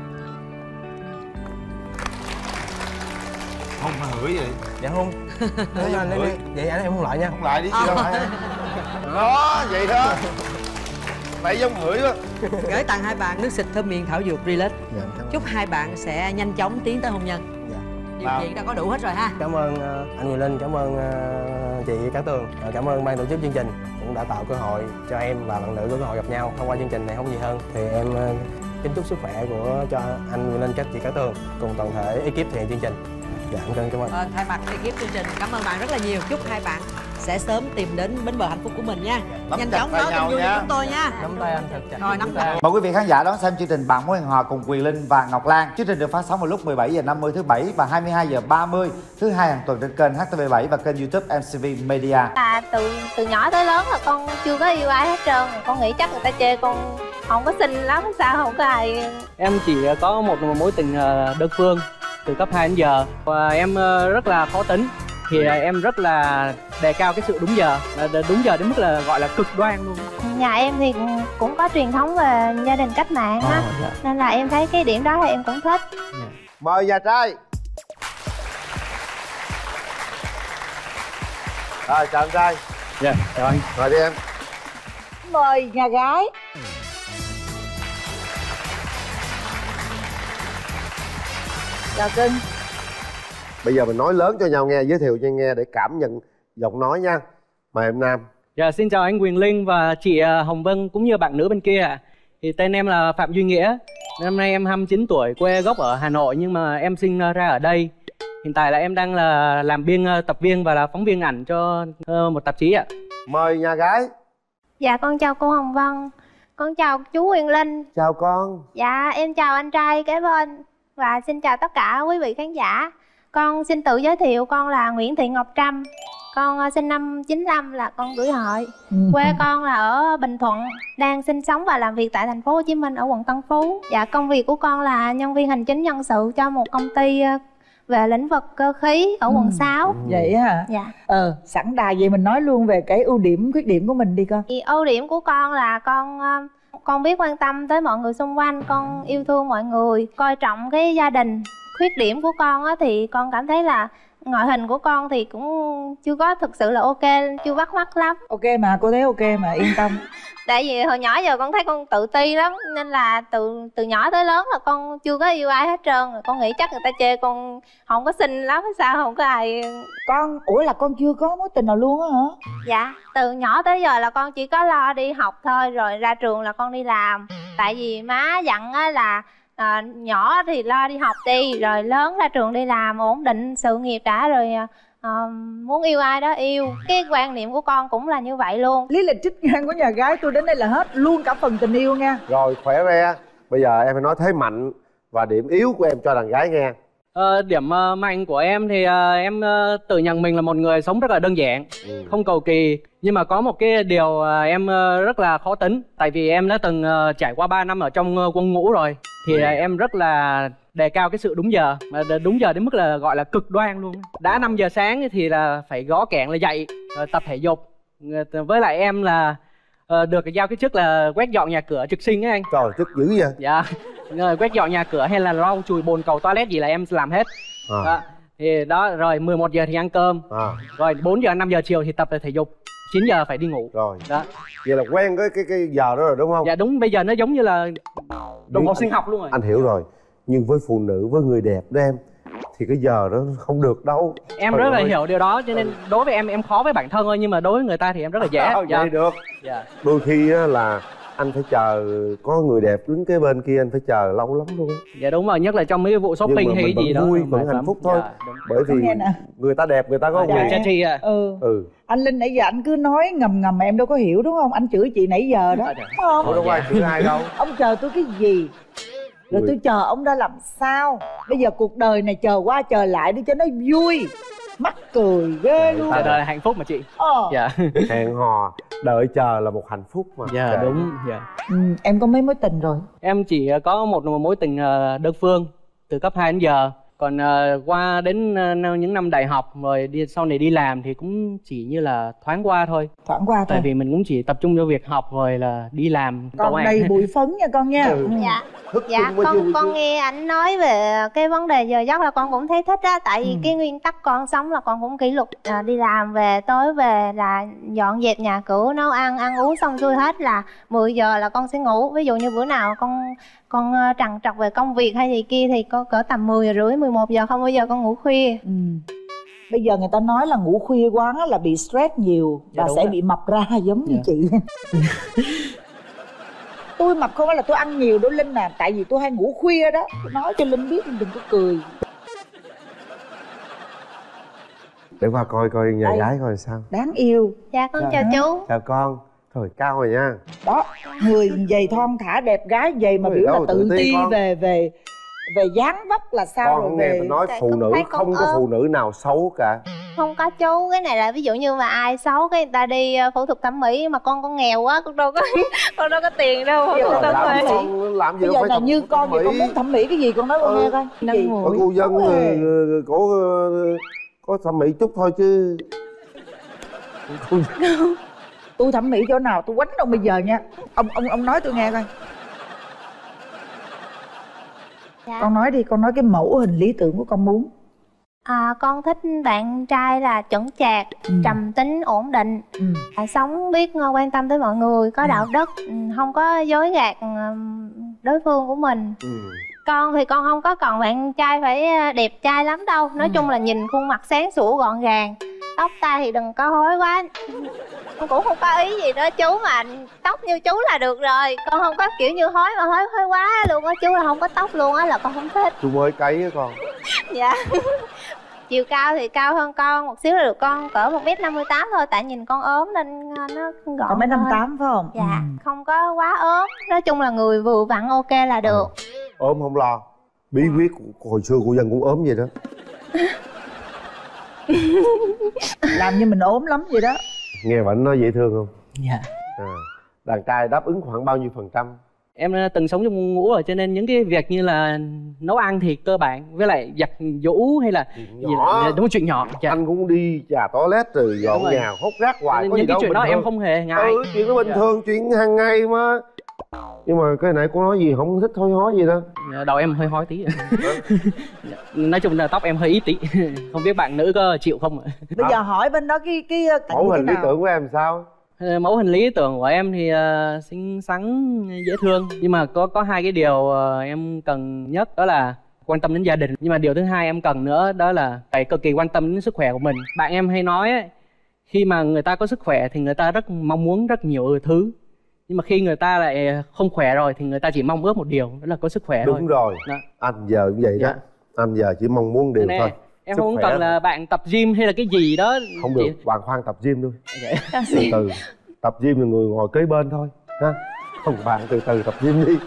Không mà hửi vậy. Dạ không. Vậy anh em không lại nha. Không lại đi chị đâu. Đó, vậy đó. Vậy giống hửi đó. Gửi tặng hai bạn nước xịt thơm miệng thảo dược Relax. Dạ, chúc hai bạn sẽ nhanh chóng tiến tới hôn nhân. Dạ. Điều kiện đã có đủ hết rồi ha. Cảm ơn anh Quyền Linh, cảm ơn chị Cát Tường, cảm ơn ban tổ chức chương trình cũng đã tạo cơ hội cho em và bạn nữ có cơ hội gặp nhau thông qua chương trình này. Không gì hơn thì em kính chúc sức khỏe cho anh Quyền Linh, các chị Cát Tường cùng toàn thể ekip thực hiện chương trình. Dạ, cảm ơn. Thay mặt ekip chương trình cảm ơn bạn rất là nhiều. Chúc hai bạn sẽ sớm tìm đến bến bờ hạnh phúc của mình nha. Nhanh chóng nói tin vui cho chúng tôi nha. Nắm tay anh thật chặt. Rồi, nắm tay. Mời quý vị khán giả đón xem chương trình Bạn Muốn Hẹn Hò cùng Quyền Linh và Ngọc Lan. Chương trình được phát sóng vào lúc 17h50 thứ Bảy và 22h30 thứ Hai hàng tuần trên kênh HTV7 và kênh YouTube MCV Media. Từ nhỏ tới lớn là con chưa có yêu ai hết trơn. Con nghĩ chắc người ta chê con không có xinh lắm sao không có ai. Em chỉ có một mối tình đơn phương từ cấp 2 đến giờ và em rất là khó tính. Thì em rất là đề cao cái sự đúng giờ đến mức là gọi là cực đoan luôn. Nhà em thì cũng có truyền thống về gia đình cách mạng á, nên là em thấy cái điểm đó thì em cũng thích. Mời nhà trai. Rồi, chào anh trai. Dạ, chào anh. Rồi đi em. Mời nhà gái. Chào cưng. Bây giờ mình nói lớn cho nhau nghe, giới thiệu cho nghe để cảm nhận giọng nói nha. Mời em Nam. Dạ, xin chào anh Quyền Linh và chị Hồng Vân cũng như bạn nữ bên kia ạ. Thì tên em là Phạm Duy Nghĩa. Năm nay em 29 tuổi, quê gốc ở Hà Nội nhưng mà em sinh ra ở đây. Hiện tại là em đang là làm biên tập viên và là phóng viên ảnh cho một tạp chí ạ. Mời nhà gái. Dạ, con chào cô Hồng Vân. Con chào chú Quyền Linh. Chào con. Dạ, em chào anh trai kế bên. Và xin chào tất cả quý vị khán giả. Con xin tự giới thiệu, con là Nguyễn Thị Ngọc Trâm. Con sinh năm 95, là con tuổi Hợi. Quê con là ở Bình Thuận, đang sinh sống và làm việc tại thành phố Hồ Chí Minh ở quận Tân Phú. Dạ, công việc của con là nhân viên hành chính nhân sự cho một công ty về lĩnh vực cơ khí ở quận 6. Vậy hả? Dạ. Sẵn đà vậy mình nói luôn về cái ưu điểm khuyết điểm của mình đi con. Thì ưu điểm của con là con biết quan tâm tới mọi người xung quanh, con yêu thương mọi người, coi trọng cái gia đình. Khuyết điểm của con á, thì con cảm thấy là ngoại hình của con thì cũng chưa có thực sự là ok, chưa bắt mắt lắm. Ok mà, cô thấy ok mà, yên tâm. Tại vì hồi nhỏ giờ con thấy con tự ti lắm, nên là từ nhỏ tới lớn là con chưa có yêu ai hết trơn. Con nghĩ chắc người ta chê con không có xinh lắm hay sao, không có ai. Ủa là con chưa có mối tình nào luôn á hả? Dạ, từ nhỏ tới giờ là con chỉ có lo đi học thôi, rồi ra trường là con đi làm. Tại vì má dặn á là nhỏ thì lo đi học đi, rồi lớn ra trường đi làm, ổn định sự nghiệp đã, rồi muốn yêu ai đó yêu. Cái quan niệm của con cũng là như vậy luôn. Lý lịch trích ngang của nhà gái tôi đến đây là hết luôn cả phần tình yêu nha. Rồi khỏe re, bây giờ em phải nói thế mạnh và điểm yếu của em cho đàn gái nghe. Điểm mạnh của em thì em tự nhận mình là một người sống rất là đơn giản, không cầu kỳ. Nhưng mà có một cái điều em rất là khó tính. Tại vì em đã từng trải qua 3 năm ở trong quân ngũ rồi. Thì em rất là đề cao cái sự đúng giờ. Mà đúng giờ đến mức là gọi là cực đoan luôn. Đã 5 giờ sáng thì là phải gõ kẽn là dậy, tập thể dục. Với lại em là được giao cái chức là quét dọn nhà cửa trực sinh ấy anh. Trời, chức dữ vậy. Dạ, quét dọn nhà cửa hay là lau chùi bồn cầu toilet gì là em làm hết. Đó. Thì đó, rồi 11 giờ thì ăn cơm, rồi 4 giờ 5 giờ chiều thì tập thể dục, 9 giờ phải đi ngủ. Rồi đó, vậy là quen cái giờ đó rồi đúng không? Dạ đúng, bây giờ nó giống như là đồng hồ sinh học luôn rồi. Anh hiểu rồi, nhưng với phụ nữ, với người đẹp đó em, thì cái giờ đó không được đâu. Em rất là hiểu điều đó, cho nên đối với em khó với bản thân thôi, nhưng mà đối với người ta thì em rất là dễ. Vậy được. Đôi khi là anh phải chờ có người đẹp đứng cái bên kia, anh phải chờ lâu lắm luôn. Dạ đúng rồi, nhất là trong mấy cái vụ shopping hay gì đó. Vui, vẫn hạnh phúc thôi. Bởi vì người ta đẹp, người ta có quyền. Anh Linh nãy giờ anh cứ nói ngầm ngầm mà em đâu có hiểu đúng không? Anh chửi chị nãy giờ đó, đúng không? Đâu có ai chửi ai đâu. Ông chờ tôi cái gì? Rồi tôi chờ ông ra làm sao? Bây giờ cuộc đời này chờ qua chờ lại đi cho nó vui. Mắc cười ghê luôn. Chờ đợi là hạnh phúc mà chị. Dạ. Hẹn hò, đợi chờ là một hạnh phúc mà. Dạ đúng. Dạ. Em có mấy mối tình rồi? Em chỉ có một mối tình đơn phương từ cấp 2 đến giờ. Còn qua đến những năm đại học rồi sau này đi làm thì cũng chỉ như là thoáng qua thôi. Thoáng qua thôi. Tại vì mình cũng chỉ tập trung cho việc học rồi là đi làm. Con đầy bụi phấn nha con nha. Dạ. Dạ, con nghe ảnh nói về cái vấn đề giờ giấc là con cũng thấy thích á. Tại vì cái nguyên tắc con sống là con cũng kỷ luật, đi làm về tối về là dọn dẹp nhà cửa, nấu ăn uống xong xuôi hết là 10 giờ là con sẽ ngủ. Ví dụ như bữa nào con trằn trọc về công việc hay gì kia thì có cỡ tầm 10 giờ rưỡi, 11 giờ, không bao giờ con ngủ khuya. Bây giờ người ta nói là ngủ khuya quá là bị stress nhiều và sẽ bị mập ra giống như chị. Tôi mập không phải là tôi ăn nhiều đâu Linh à, tại vì tôi hay ngủ khuya đó. Tôi nói cho Linh biết, đừng có cười. Để qua coi nhà gái coi sao. Đáng yêu. Dạ con chào chú. Chào con. Thôi cao rồi nha. Đó, người dày thon thả đẹp gái dày mà biểu là tự ti về dáng vóc là sao. Con rồi nghe về tôi nói phụ nữ không có phụ nữ nào xấu cả. Không có chú, cái này là ví dụ như mà ai xấu cái người ta đi phẫu thuật thẩm mỹ, mà con nghèo quá, con đâu có tiền đâu phẫu thuật thẩm mỹ. Làm gì bây giờ là như con vậy, con muốn thẩm mỹ cái gì con nói con nghe coi. Có cô dân có thẩm mỹ chút thôi chứ. Tôi thẩm mỹ chỗ nào tôi quánh ông bây giờ nha. Ông nói tôi nghe coi. Dạ. Con nói đi, con nói cái mẫu hình lý tưởng của con muốn. Con thích bạn trai là chững chạc, trầm tính, ổn định, sống biết quan tâm tới mọi người, có đạo đức, không có dối gạt đối phương của mình. Con thì con không có cần bạn trai phải đẹp trai lắm đâu. Nói chung là nhìn khuôn mặt sáng sủa gọn gàng, tóc tai thì đừng có hối quá. Con cũng không có ý gì đó chú, mà tóc như chú là được rồi. Con không có kiểu như hối mà hối quá luôn á chú, là không có tóc luôn á là con không thích. Chú mới cấy á con. Dạ. Chiều cao thì cao hơn con một xíu là được, con cỡ 1m58 thôi. Tại nhìn con ốm nên nó gọn. Con 1m58 phải không? Dạ, không có quá ốm. Nói chung là người vừa vặn ok là được. Ốm không lo. Bí quyết hồi xưa của dân cũng ốm vậy đó. Làm như mình ốm lắm vậy đó. Nghe bạn nói dễ thương không? Dạ. Đàn trai đáp ứng khoảng bao nhiêu %? Em từng sống trong quân ngũ rồi, cho nên những cái việc như là nấu ăn thì cơ bản, với lại giặt giũ hay là đúng chuyện nhỏ. Anh cũng đi trà toilet rồi dọn nhà hốt rác hoài. Những cái chuyện đó em không hề ngại. Chuyện đó bình thường, chuyện hàng ngày mà. Nhưng mà cái nãy cô nói gì không thích hôi hó gì đó. Đầu em hơi hói tí. Nói chung là tóc em hơi ít tí. Không biết bạn nữ có chịu không ạ? Bây giờ hỏi bên đó cái mẫu hình lý tưởng của em sao? Mẫu hình lý tưởng của em thì xinh xắn, dễ thương. Nhưng mà có hai cái điều em cần nhất, đó là quan tâm đến gia đình. Nhưng mà điều thứ hai em cần nữa đó là phải cực kỳ quan tâm đến sức khỏe của mình. Bạn em hay nói ấy, khi mà người ta có sức khỏe thì người ta rất mong muốn rất nhiều thứ. Nhưng mà khi người ta lại không khỏe rồi thì người ta chỉ mong ước một điều, đó là có sức khỏe thôi. Đúng rồi. Đó. Anh giờ cũng vậy đó. Anh giờ chỉ mong muốn điều thôi. Em không cần là bạn tập gym hay là cái gì đó. Không được, bạn khoan tập gym thôi. Từ từ. Tập gym là người ngồi kế bên thôi ha. Không, bạn từ từ tập gym đi.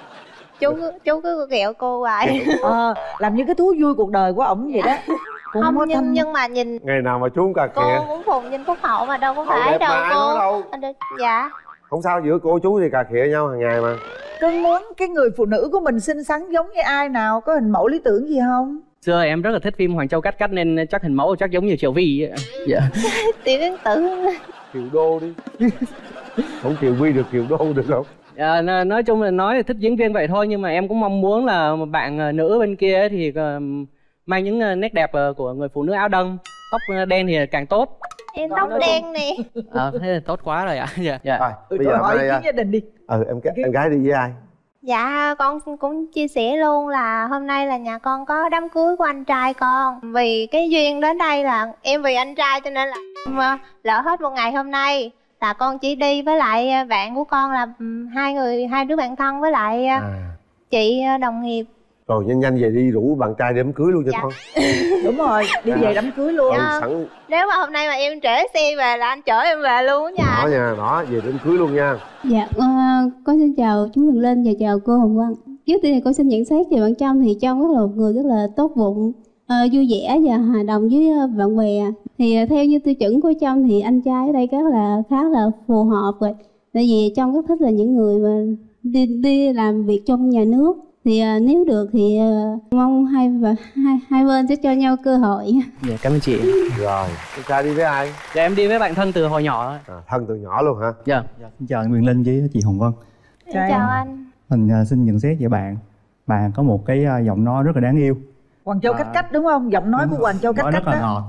Chú cứ ghẹo cô hoài. Làm như cái thú vui cuộc đời của ổng vậy đó. Không, nhưng mà nhìn ngày nào mà chú không cà khịa. Cô muốn phụng nhìn phúc hậu mà đâu có phải đâu cô. Dạ. Không sao, giữa cô chú thì cà khịa nhau hàng ngày mà. Cưng muốn cái người phụ nữ của mình xinh xắn giống như ai nào? Có hình mẫu lý tưởng gì không? Xưa em rất là thích phim Hoàng Châu Cắt Cắt nên chắc hình mẫu chắc giống như Triệu Vi. Dạ. Tiểu Yến Tử. Kiều Đô đi. Không Kiều Vi được, Kiều Đô được không? Nói chung là nói là thích diễn viên vậy thôi, nhưng mà em cũng mong muốn là một bạn nữ bên kia thì mang những nét đẹp của người phụ nữ áo đông. Tóc đen thì càng tốt. Em tóc đen nè. Thế là tốt quá rồi ạ. Dạ. Rồi, bây giờ hỏi ý kiến gia đình đi. Em gái đi với ai? Dạ, con cũng chia sẻ luôn là hôm nay là nhà con có đám cưới của anh trai con. Vì cái duyên đến đây là em vì anh trai cho nên là lỡ hết một ngày hôm nay là con chỉ đi với lại bạn của con là hai đứa bạn thân với lại chị đồng nghiệp. Rồi nhanh về đi rủ bạn trai đám cưới luôn cho con. Đúng rồi, đi về đám cưới luôn. Sẵn... Nếu mà hôm nay mà em trễ xe về là anh chở em về luôn nha. Đó nha, đó, về đám cưới luôn nha. Dạ, con xin chào chú Huyền Linh và chào cô Hồng Vân. Trước tiên thì con xin nhận xét về bạn Trâm, thì Trâm rất là một người rất là tốt bụng, vui vẻ và hòa đồng với bạn bè. Thì theo như tiêu chuẩn của Trâm thì anh trai ở đây khá là phù hợp rồi. Tại vì Trâm rất thích là những người mà đi làm việc trong nhà nước. Thì nếu được thì mong hai bên sẽ cho nhau cơ hội. Dạ, cảm ơn chị. Rồi, anh trai đi với ai? Dạ, em đi với bạn thân từ hồi nhỏ. Thân từ nhỏ luôn hả? Dạ. Xin chào anh Quyền Linh với chị Hồng Vân. Chào anh. Mình xin nhận xét về bạn. Bạn có một cái giọng nói rất là đáng yêu. Hoàng Châu Cách Cách đúng không? Giọng nói của Hoàng Châu Cách Cách rất là ngọt.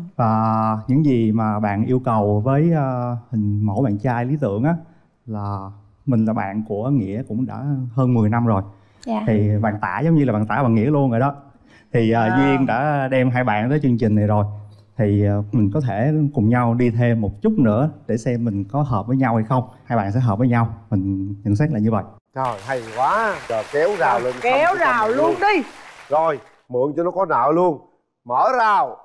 Và những gì mà bạn yêu cầu với hình mẫu bạn trai lý tưởng á, là mình là bạn của Nghĩa cũng đã hơn 10 năm rồi. Dạ. Thì bạn Tả giống như là bạn Tả bạn Nghĩa luôn rồi đó. Thì Duyên đã đem hai bạn tới chương trình này rồi. Thì mình có thể cùng nhau đi thêm một chút nữa để xem mình có hợp với nhau hay không. Hai bạn sẽ hợp với nhau. Mình nhận xét là như vậy. Trời, hay quá. Giờ kéo rào lên. Kéo rào luôn đi. Rồi, mượn cho nó có nợ luôn. Mở rào.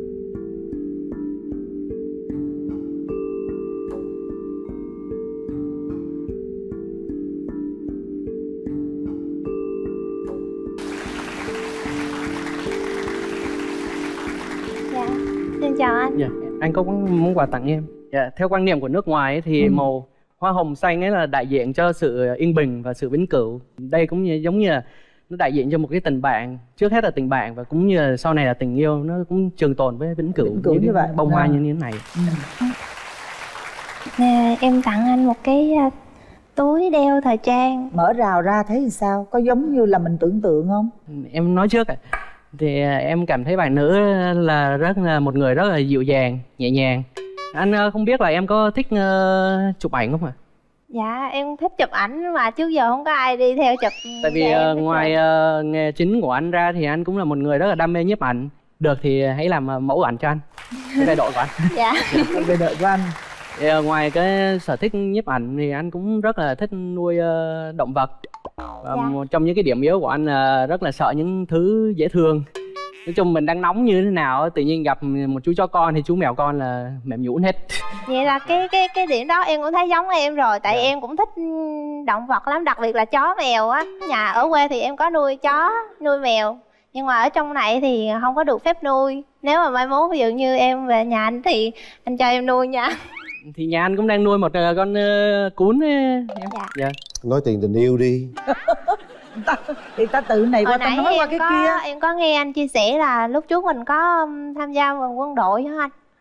Xin chào anh. Dạ, anh có món quà tặng em. Dạ, theo quan niệm của nước ngoài ấy, thì màu hoa hồng xanh ấy là đại diện cho sự yên bình và sự vĩnh cửu. Đây cũng giống như là nó đại diện cho một cái tình bạn, trước hết là tình bạn và cũng như là sau này là tình yêu, nó cũng trường tồn với vĩnh cửu như vậy. Bông hoa như thế này. Nè, em tặng anh một cái túi đeo thời trang. Mở rào ra thấy thì sao? Có giống như là mình tưởng tượng không? Em nói trước thì em cảm thấy bạn nữ là một người rất là dịu dàng, nhẹ nhàng. Anh không biết là em có thích chụp ảnh không ạ? Dạ, em thích chụp ảnh mà trước giờ không có ai đi theo chụp. Tại vì ngoài nghề chính của anh ra thì anh cũng là một người rất là đam mê nhiếp ảnh. Được thì hãy làm mẫu ảnh cho anh, cái vai đội của anh. Dạ. Vai đội của anh. Thì, ngoài cái sở thích nhiếp ảnh thì anh cũng rất là thích nuôi động vật. Và một trong những cái điểm yếu của anh là rất là sợ những thứ dễ thương. Nói chung mình đang nóng như thế nào tự nhiên gặp một chú chó con thì chú mèo con là mềm nhũn hết. Vậy là cái điểm đó em cũng thấy giống em rồi. Tại em cũng thích động vật lắm, đặc biệt là chó mèo á. Nhà ở quê thì em có nuôi chó, nuôi mèo. Nhưng mà ở trong này thì không có được phép nuôi. Nếu mà mai mốt ví dụ như em về nhà anh thì anh cho em nuôi nha. Thì nhà anh cũng đang nuôi một con cún ấy. Dạ. Nói tiền tình yêu đi. Thì ta tự này qua ta nói qua cái kia. Em có nghe anh chia sẻ là lúc trước mình có tham gia vào quân đội hả anh?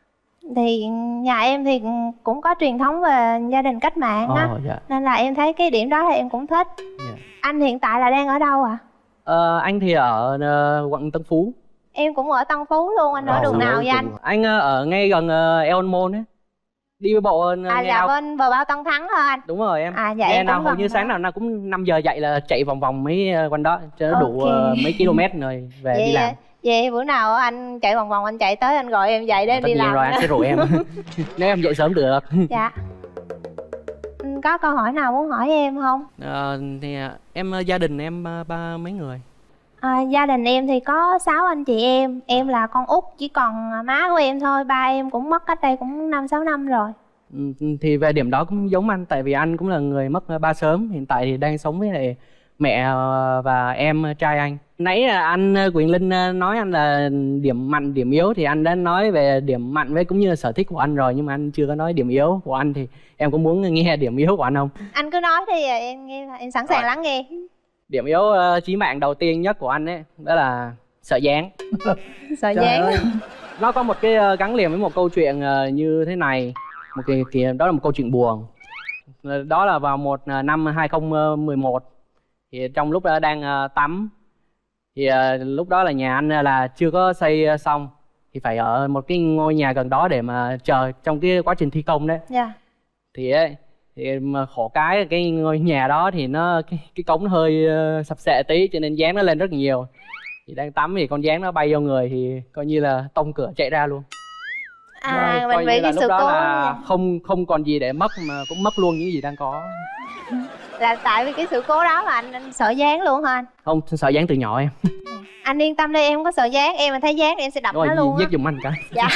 Thì nhà em thì cũng có truyền thống về gia đình cách mạng á, dạ. nên là em thấy cái điểm đó thì em cũng thích. Anh hiện tại là đang ở đâu ạ? Anh thì ở quận Tân Phú. Em cũng ở Tân Phú luôn. Anh ở đường nào vậy anh? Anh ở ngay gần Aeon Mall ấy. Đi bộ là bên bờ bao Tân Thắng hả anh? Đúng rồi em. Dạ, em nào hầu như sáng nào cũng 5 giờ dậy là chạy vòng vòng mấy quanh đó cho nó đủ mấy km rồi về đi làm. Vậy bữa nào anh chạy vòng vòng anh chạy tới anh gọi em dậy để đi làm. Rồi anh sẽ rủ em. Nếu em dậy sớm được. Dạ. Có câu hỏi nào muốn hỏi em không? Thì em gia đình em ba mấy người? Gia đình em thì có 6 anh chị em là con út, chỉ còn má của em thôi. Ba em cũng mất cách đây cũng 5-6 năm rồi. Thì về điểm đó cũng giống anh, tại vì anh cũng là người mất ba sớm. Hiện tại thì đang sống với lại mẹ và em trai anh. Nãy anh Quyền Linh nói anh là điểm mạnh điểm yếu, thì anh đã nói về điểm mạnh với cũng như là sở thích của anh rồi, nhưng mà anh chưa có nói điểm yếu của anh. Thì em có muốn nghe điểm yếu của anh không? Anh cứ nói thì em nghe, em sẵn sàng lắng nghe. Điểm yếu chí mạng đầu tiên nhất của anh ấy đó là sợ dáng. Sợ dáng. Nó có một cái gắn liền với một câu chuyện như thế này. Thì đó là một câu chuyện buồn. Đó là vào một năm 2011, thì trong lúc đang tắm, thì lúc đó là nhà anh là chưa có xây xong, thì phải ở một cái ngôi nhà gần đó để mà chờ trong cái quá trình thi công đấy. Thì mà khổ cái ngôi nhà đó thì nó cái cống nó hơi sập xệ tí, cho nên dáng nó lên rất nhiều. Thì đang tắm thì con dáng nó bay vô người thì coi như là tông cửa chạy ra luôn. Mình bị cái sự cố là không còn gì để mất, mà cũng mất luôn những gì đang có. Là tại vì cái sự cố đó mà anh sợ dáng luôn hả anh? Không, sợ dáng từ nhỏ em. Anh yên tâm đi, em không có sợ dáng. Em mà thấy dáng thì em sẽ đập nó luôn á. Giết giùm anh cái. Dạ.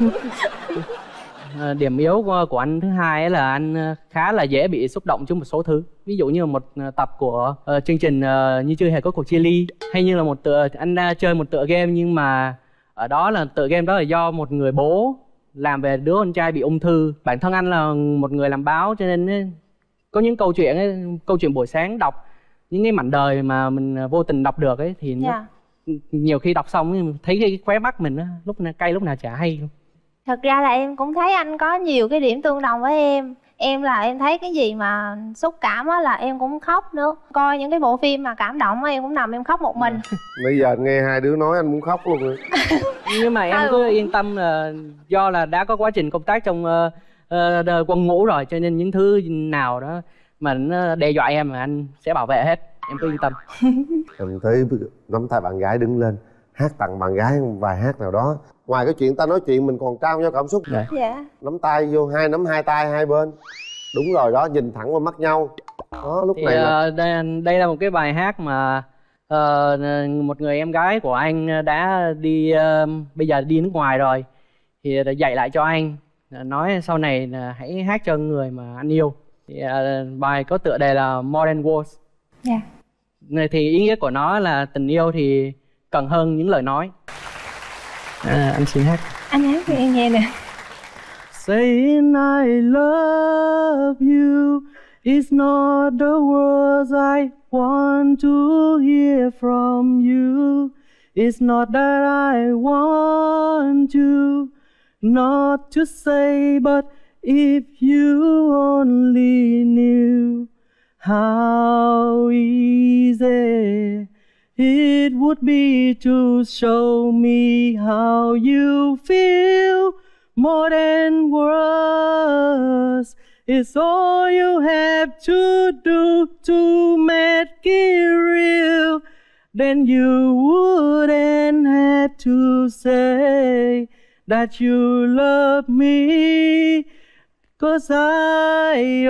Điểm yếu của anh thứ hai ấy là anh khá là dễ bị xúc động trước một số thứ. Ví dụ như một tập của chương trình Như Chưa Hề Có Cuộc Chia Ly, hay như là một anh chơi một tựa game, nhưng mà ở đó là tựa game đó là do một người bố làm về đứa con trai bị ung thư. Bản thân anh là một người làm báo, cho nên có những câu chuyện buổi sáng đọc những cái mảnh đời mà mình vô tình đọc được ấy, thì nó, nhiều khi đọc xong thấy cái khóe mắt mình lúc nào cay lúc nào chả hay luôn. Thật ra là em cũng thấy anh có nhiều cái điểm tương đồng với em. Em là em thấy cái gì mà xúc cảm á là em cũng khóc nữa. Coi những cái bộ phim mà cảm động á em cũng nằm em khóc một mình. Bây giờ nghe hai đứa nói anh muốn khóc luôn rồi. Nhưng mà em cứ yên tâm là do là đã có quá trình công tác trong quân ngũ rồi, cho nên những thứ nào đó mà nó đe dọa em mà anh sẽ bảo vệ hết. Em cứ yên tâm. Em thấy nắm tay bạn gái đứng lên hát tặng bạn gái vài hát nào đó. Ngoài cái chuyện ta nói chuyện mình còn trao nhau cảm xúc. Dạ. Nắm tay vô, nắm hai tay hai bên. Đúng rồi đó, nhìn thẳng vào mắt nhau. Đó, lúc thì này là... đây là một cái bài hát mà một người em gái của anh đã đi bây giờ đi nước ngoài rồi, thì đã dạy lại cho anh, nói sau này là hãy hát cho người mà anh yêu. Thì bài có tựa đề là More Than Words. Thì ý nghĩa của nó là tình yêu thì cần hơn những lời nói. Anh xin hát. Anh hát cho em nghe nè. Saying I love you is not the words I want to hear from you. It's not that I want you not to say, but if you only knew how easy it would be to show me how you feel. More than words, it's all you have to do to make it real. Then you wouldn't have to say that you love me, 'cause I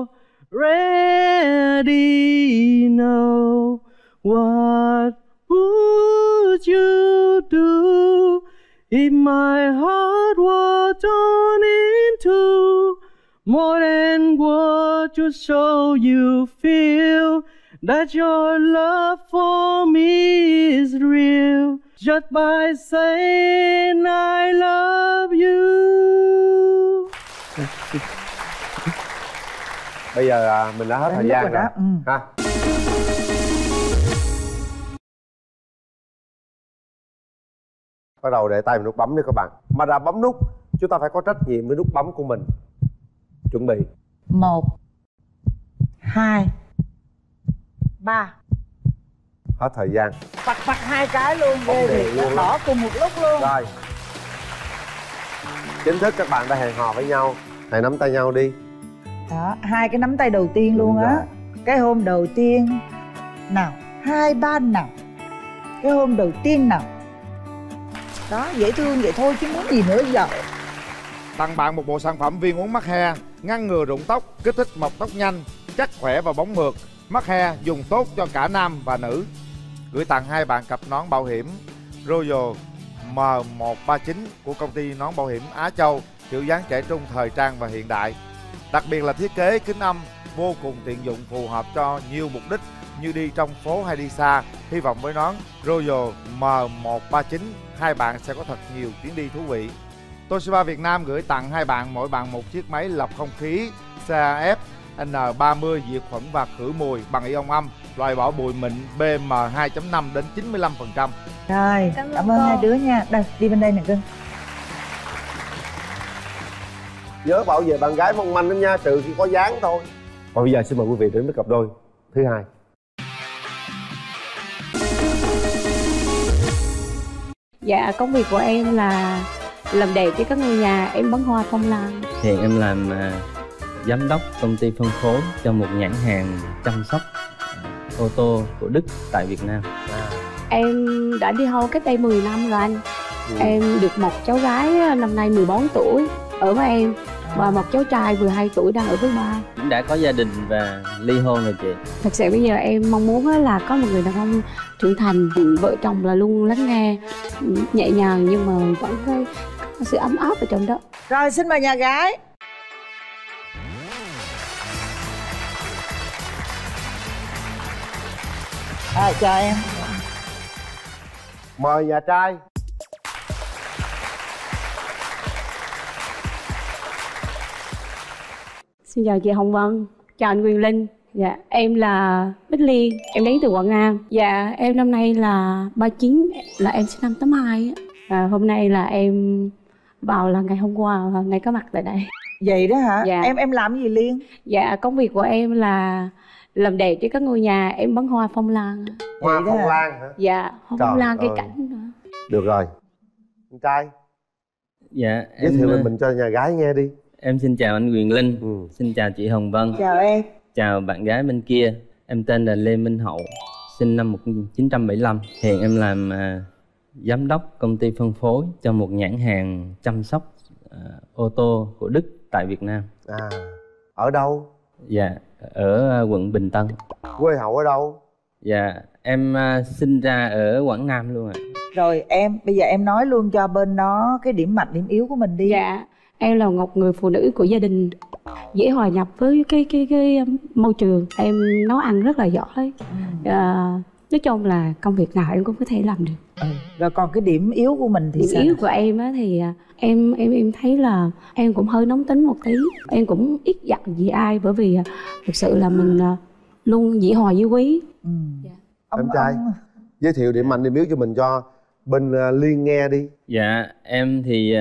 already know. What would you do if my heart were torn into? More than words to show you feel that your love for me is real, just by saying I love you. Bây giờ mình đã hết thời gian rồi ha. Bắt đầu để tay mình nút bấm đi các bạn. Mà ra bấm nút Chúng ta phải có trách nhiệm với nút bấm của mình. Chuẩn bị. 1 2 3. Hết thời gian. Phật 2 cái luôn, ghê thiệt, đỏ cùng một lúc luôn. Rồi, chính thức các bạn đã hẹn hò với nhau. Hãy nắm tay nhau đi. Đó, 2 cái nắm tay đầu tiên luôn á. Cái hôm đầu tiên. Nào, 2, 3 nào. Cái hôm đầu tiên nào. Đó, dễ thương vậy thôi chứ muốn gì nữa giờ. Tặng bạn một bộ sản phẩm viên uống mắc he, ngăn ngừa rụng tóc, kích thích mọc tóc nhanh, chắc khỏe và bóng mượt. Mắc he dùng tốt cho cả nam và nữ. Gửi tặng hai bạn cặp nón bảo hiểm Royal M139 của công ty nón bảo hiểm Á Châu, kiểu dáng trẻ trung, thời trang và hiện đại. Đặc biệt là thiết kế kính âm vô cùng tiện dụng, phù hợp cho nhiều mục đích như đi trong phố hay đi xa. Hy vọng với nón Royal M139 hai bạn sẽ có thật nhiều chuyến đi thú vị. Toshiba Việt Nam gửi tặng hai bạn mỗi bạn một chiếc máy lọc không khí CAF N30 diệt khuẩn và khử mùi bằng ion âm, loại bỏ bụi mịn PM 2.5 đến 95%. Rồi, cảm ơn hai đứa nha. Đây, đi bên đây nè cưng. Nhớ bảo vệ bạn gái mong manh đó nha, trừ khi có dáng thôi. Và bây giờ xin mời quý vị đến với cặp đôi thứ hai. Dạ, công việc của em là làm đẹp cho các ngôi nhà, em bán hoa phong lan. Hiện em làm giám đốc công ty phân phối cho một nhãn hàng chăm sóc ô tô của Đức tại Việt Nam. Em đã đi hôn cách đây 10 năm rồi anh. Em được một cháu gái năm nay 14 tuổi ở với em và một cháu trai vừa 2 tuổi đang ở với ba. Cũng đã có gia đình và ly hôn rồi chị. Thật sự bây giờ em mong muốn là có một người đàn ông trưởng thành, vợ chồng là luôn lắng nghe, nhẹ nhàng nhưng mà vẫn có sự ấm áp ở trong đó. Rồi, xin mời nhà gái. Chào em. Mời nhà trai. Xin chào chị Hồng Vân, chào anh Quyền Linh. Dạ, em là Bích Liên, em đến từ Quảng Nam. Dạ, em năm nay là 39, là em sinh năm 82 á. Hôm nay là em vào là ngày hôm qua, ngày có mặt tại đây. Vậy đó hả? Dạ. Em làm gì Liên? Dạ, công việc của em là làm đẹp cho các ngôi nhà, em bán hoa phong lan. Hoa phong lan hả? Dạ, hoa phong lan cây cảnh nữa. Được rồi. Anh trai. Dạ, giới thiệu mình cho nhà gái nghe đi. Em xin chào anh Quyền Linh, xin chào chị Hồng Vân. Chào em. Chào bạn gái bên kia. Em tên là Lê Minh Hậu, sinh năm 1975. Hiện em làm giám đốc công ty phân phối cho một nhãn hàng chăm sóc ô tô của Đức tại Việt Nam. Ở đâu? Dạ, ở quận Bình Tân. Quê Hậu ở đâu? Dạ, em sinh ra ở Quảng Nam luôn ạ. Rồi em, bây giờ em nói luôn cho bên đó cái điểm mạnh, điểm yếu của mình đi. Dạ, em là một người phụ nữ của gia đình, dễ hòa nhập với cái môi trường. Em nấu ăn rất là giỏi. Nói chung là công việc nào em cũng có thể làm được. Rồi còn cái điểm yếu của mình thì điểm sao? Yếu của em á thì em thấy là em cũng hơi nóng tính một tí. Em cũng ít giận gì ai, bởi vì thực sự là mình luôn dĩ hòa vi quý. Em trai, giới thiệu điểm mạnh điểm yếu cho mình cho bên Liên nghe đi. Dạ, em thì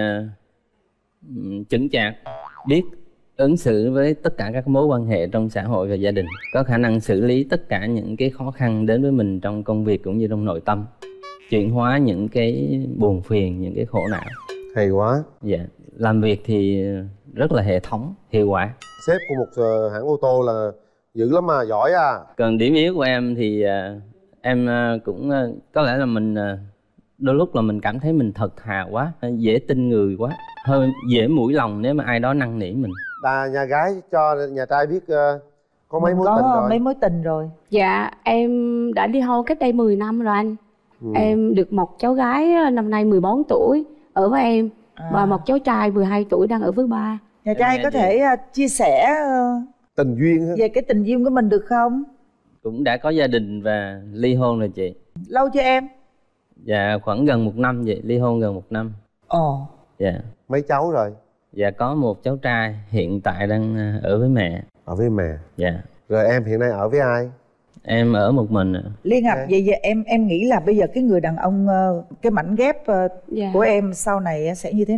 chững chạc, biết ứng xử với tất cả các mối quan hệ trong xã hội và gia đình, có khả năng xử lý tất cả những cái khó khăn đến với mình trong công việc cũng như trong nội tâm, chuyển hóa những cái buồn phiền, những cái khổ não. Hay quá. Dạ, làm việc thì rất là hệ thống, hiệu quả. Sếp của một hãng ô tô là dữ lắm mà, giỏi à. Còn điểm yếu của em thì em cũng có lẽ là mình đôi lúc là mình cảm thấy mình thật thà quá, dễ tin người quá, hơi dễ mũi lòng nếu mà ai đó năn nỉ mình. Nhà gái cho nhà trai biết có mấy mối tình rồi. Mấy mối tình rồi. Dạ, em đã đi hôn cách đây 10 năm rồi anh. Em được một cháu gái năm nay 14 tuổi ở với em và một cháu trai vừa 2 tuổi đang ở với ba. Nhà trai có thể chia sẻ tình duyên về cái tình duyên của mình được không? Cũng đã có gia đình và ly hôn rồi chị. Lâu chưa em? Dạ, khoảng gần 1 năm vậy, ly hôn gần 1 năm. Ồ. Dạ. Mấy cháu rồi? Dạ, có một cháu trai hiện tại đang ở với mẹ. Ở với mẹ? Dạ. Rồi em hiện nay ở với ai? Em ở một mình ạ. Liên Ngọc, vậy em nghĩ là bây giờ cái người đàn ông, cái mảnh ghép của em sau này sẽ như thế nào?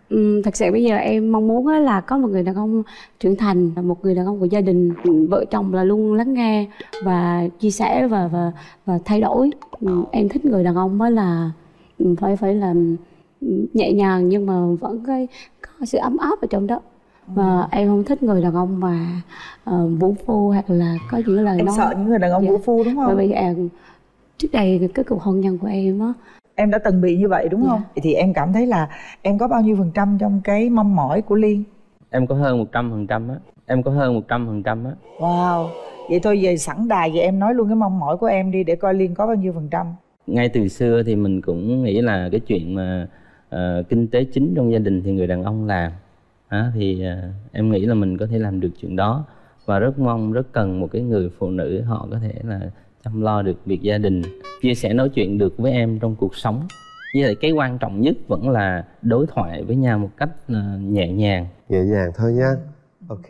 Thật sự bây giờ em mong muốn là có một người đàn ông trưởng thành, một người đàn ông của gia đình, vợ chồng là luôn lắng nghe và chia sẻ và thay đổi. Em thích người đàn ông mới là phải là nhẹ nhàng nhưng mà vẫn có sự ấm áp ở trong đó. Và em không thích người đàn ông mà vũ phu hoặc là có những lời em nói. sợ những người đàn ông vũ phu đúng không? Bởi vì trước đây cái cuộc hôn nhân của em á, em đã từng bị như vậy đúng không? Thì em cảm thấy là em có bao nhiêu % trong cái mong mỏi của Liên? Em có hơn 100% á. Em có hơn 100% á. Wow. Vậy thôi về sẵn đài vậy em nói luôn cái mong mỏi của em đi để coi Liên có bao nhiêu %. Ngay từ xưa thì mình cũng nghĩ là cái chuyện mà kinh tế chính trong gia đình thì người đàn ông làm. Thì em nghĩ là mình có thể làm được chuyện đó. Và rất mong, rất cần một cái người phụ nữ họ có thể là chăm lo được việc gia đình, chia sẻ nói chuyện được với em trong cuộc sống. Với lại cái quan trọng nhất vẫn là đối thoại với nhau một cách nhẹ nhàng. Nhẹ nhàng thôi nha. Ok.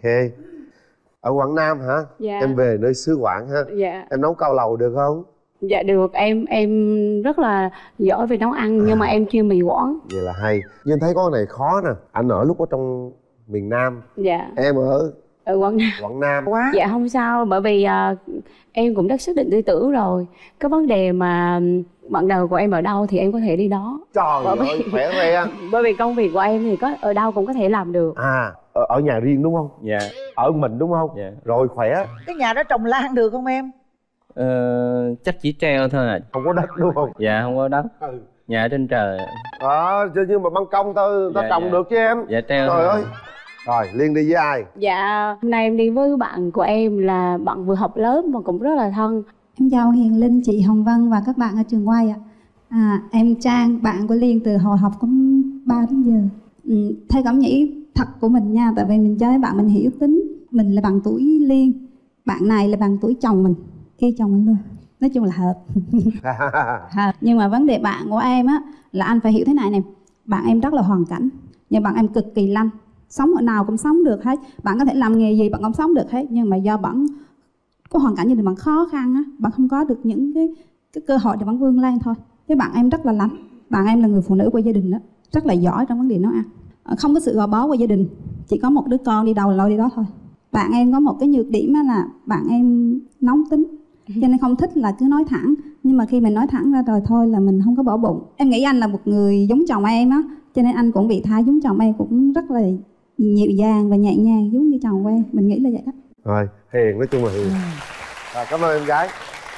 Ở Quảng Nam hả? Dạ. Em về nơi xứ Quảng ha? Dạ. Em nấu cao lầu được không? Dạ được, em rất là giỏi về nấu ăn nhưng mà em chưa mì Quảng. Vậy là hay. Nhưng thấy con này khó nè. Anh ở lúc ở trong miền Nam. Dạ. Em ở Quảng Nam. Quảng Nam. Quá. Dạ không sao, bởi vì em cũng đã xác định tư tưởng rồi. Cái vấn đề mà bạn đời của em ở đâu thì em có thể đi đó. Trời ơi, khỏe re. Bởi vì công việc của em thì có ở đâu cũng có thể làm được. Ở nhà riêng đúng không? Dạ. Ở mình đúng không? Dạ. Rồi khỏe. Cái nhà đó trồng lan được không em? Chắc chỉ treo thôi à. Không có đất đúng không? Dạ không có đất. Nhà ở trên trời. Nhưng mà ban công ta trồng được chứ em. Dạ treo. Trời ơi. Rồi Liên đi với ai? Dạ hôm nay em đi với bạn của em là bạn vừa học lớp mà cũng rất là thân. Em chào Hiền Linh, chị Hồng Vân và các bạn ở trường quay ạ. Em Trang, bạn của Liên từ hồi học có 3 đến giờ. Theo cảm nghĩ thật của mình nha, tại vì mình chơi với bạn mình hiểu tính. Mình là bằng tuổi Liên, bạn này là bằng tuổi chồng mình, y chồng mình luôn. Nói chung là hợp. Hợp. Nhưng mà vấn đề bạn của em á là anh phải hiểu thế này nè. Bạn em rất là hoàn cảnh, nhưng bạn em cực kỳ lanh. Sống ở nào cũng sống được hết. Bạn có thể làm nghề gì bạn cũng sống được hết. Nhưng mà do bạn có hoàn cảnh như là bạn khó khăn á, bạn không có được những cái cơ hội để bạn vươn lên thôi. Chứ bạn em rất là lành. Bạn em là người phụ nữ của gia đình đó, rất là giỏi trong vấn đề nấu ăn. Không có sự gò bó của gia đình, chỉ có một đứa con đi đâu là lo đi đó thôi. Bạn em có một cái nhược điểm là bạn em nóng tính, cho nên không thích là cứ nói thẳng. Nhưng mà khi mình nói thẳng ra rồi thôi là mình không có bỏ bụng. Em nghĩ anh là một người giống chồng em á, cho nên anh cũng bị thay giống chồng em, cũng rất là dịu dàng và nhẹ nhàng giống như chồng của em. Mình nghĩ là vậy đó. Rồi Hiền, nói chung là Hiền. Cảm ơn em gái.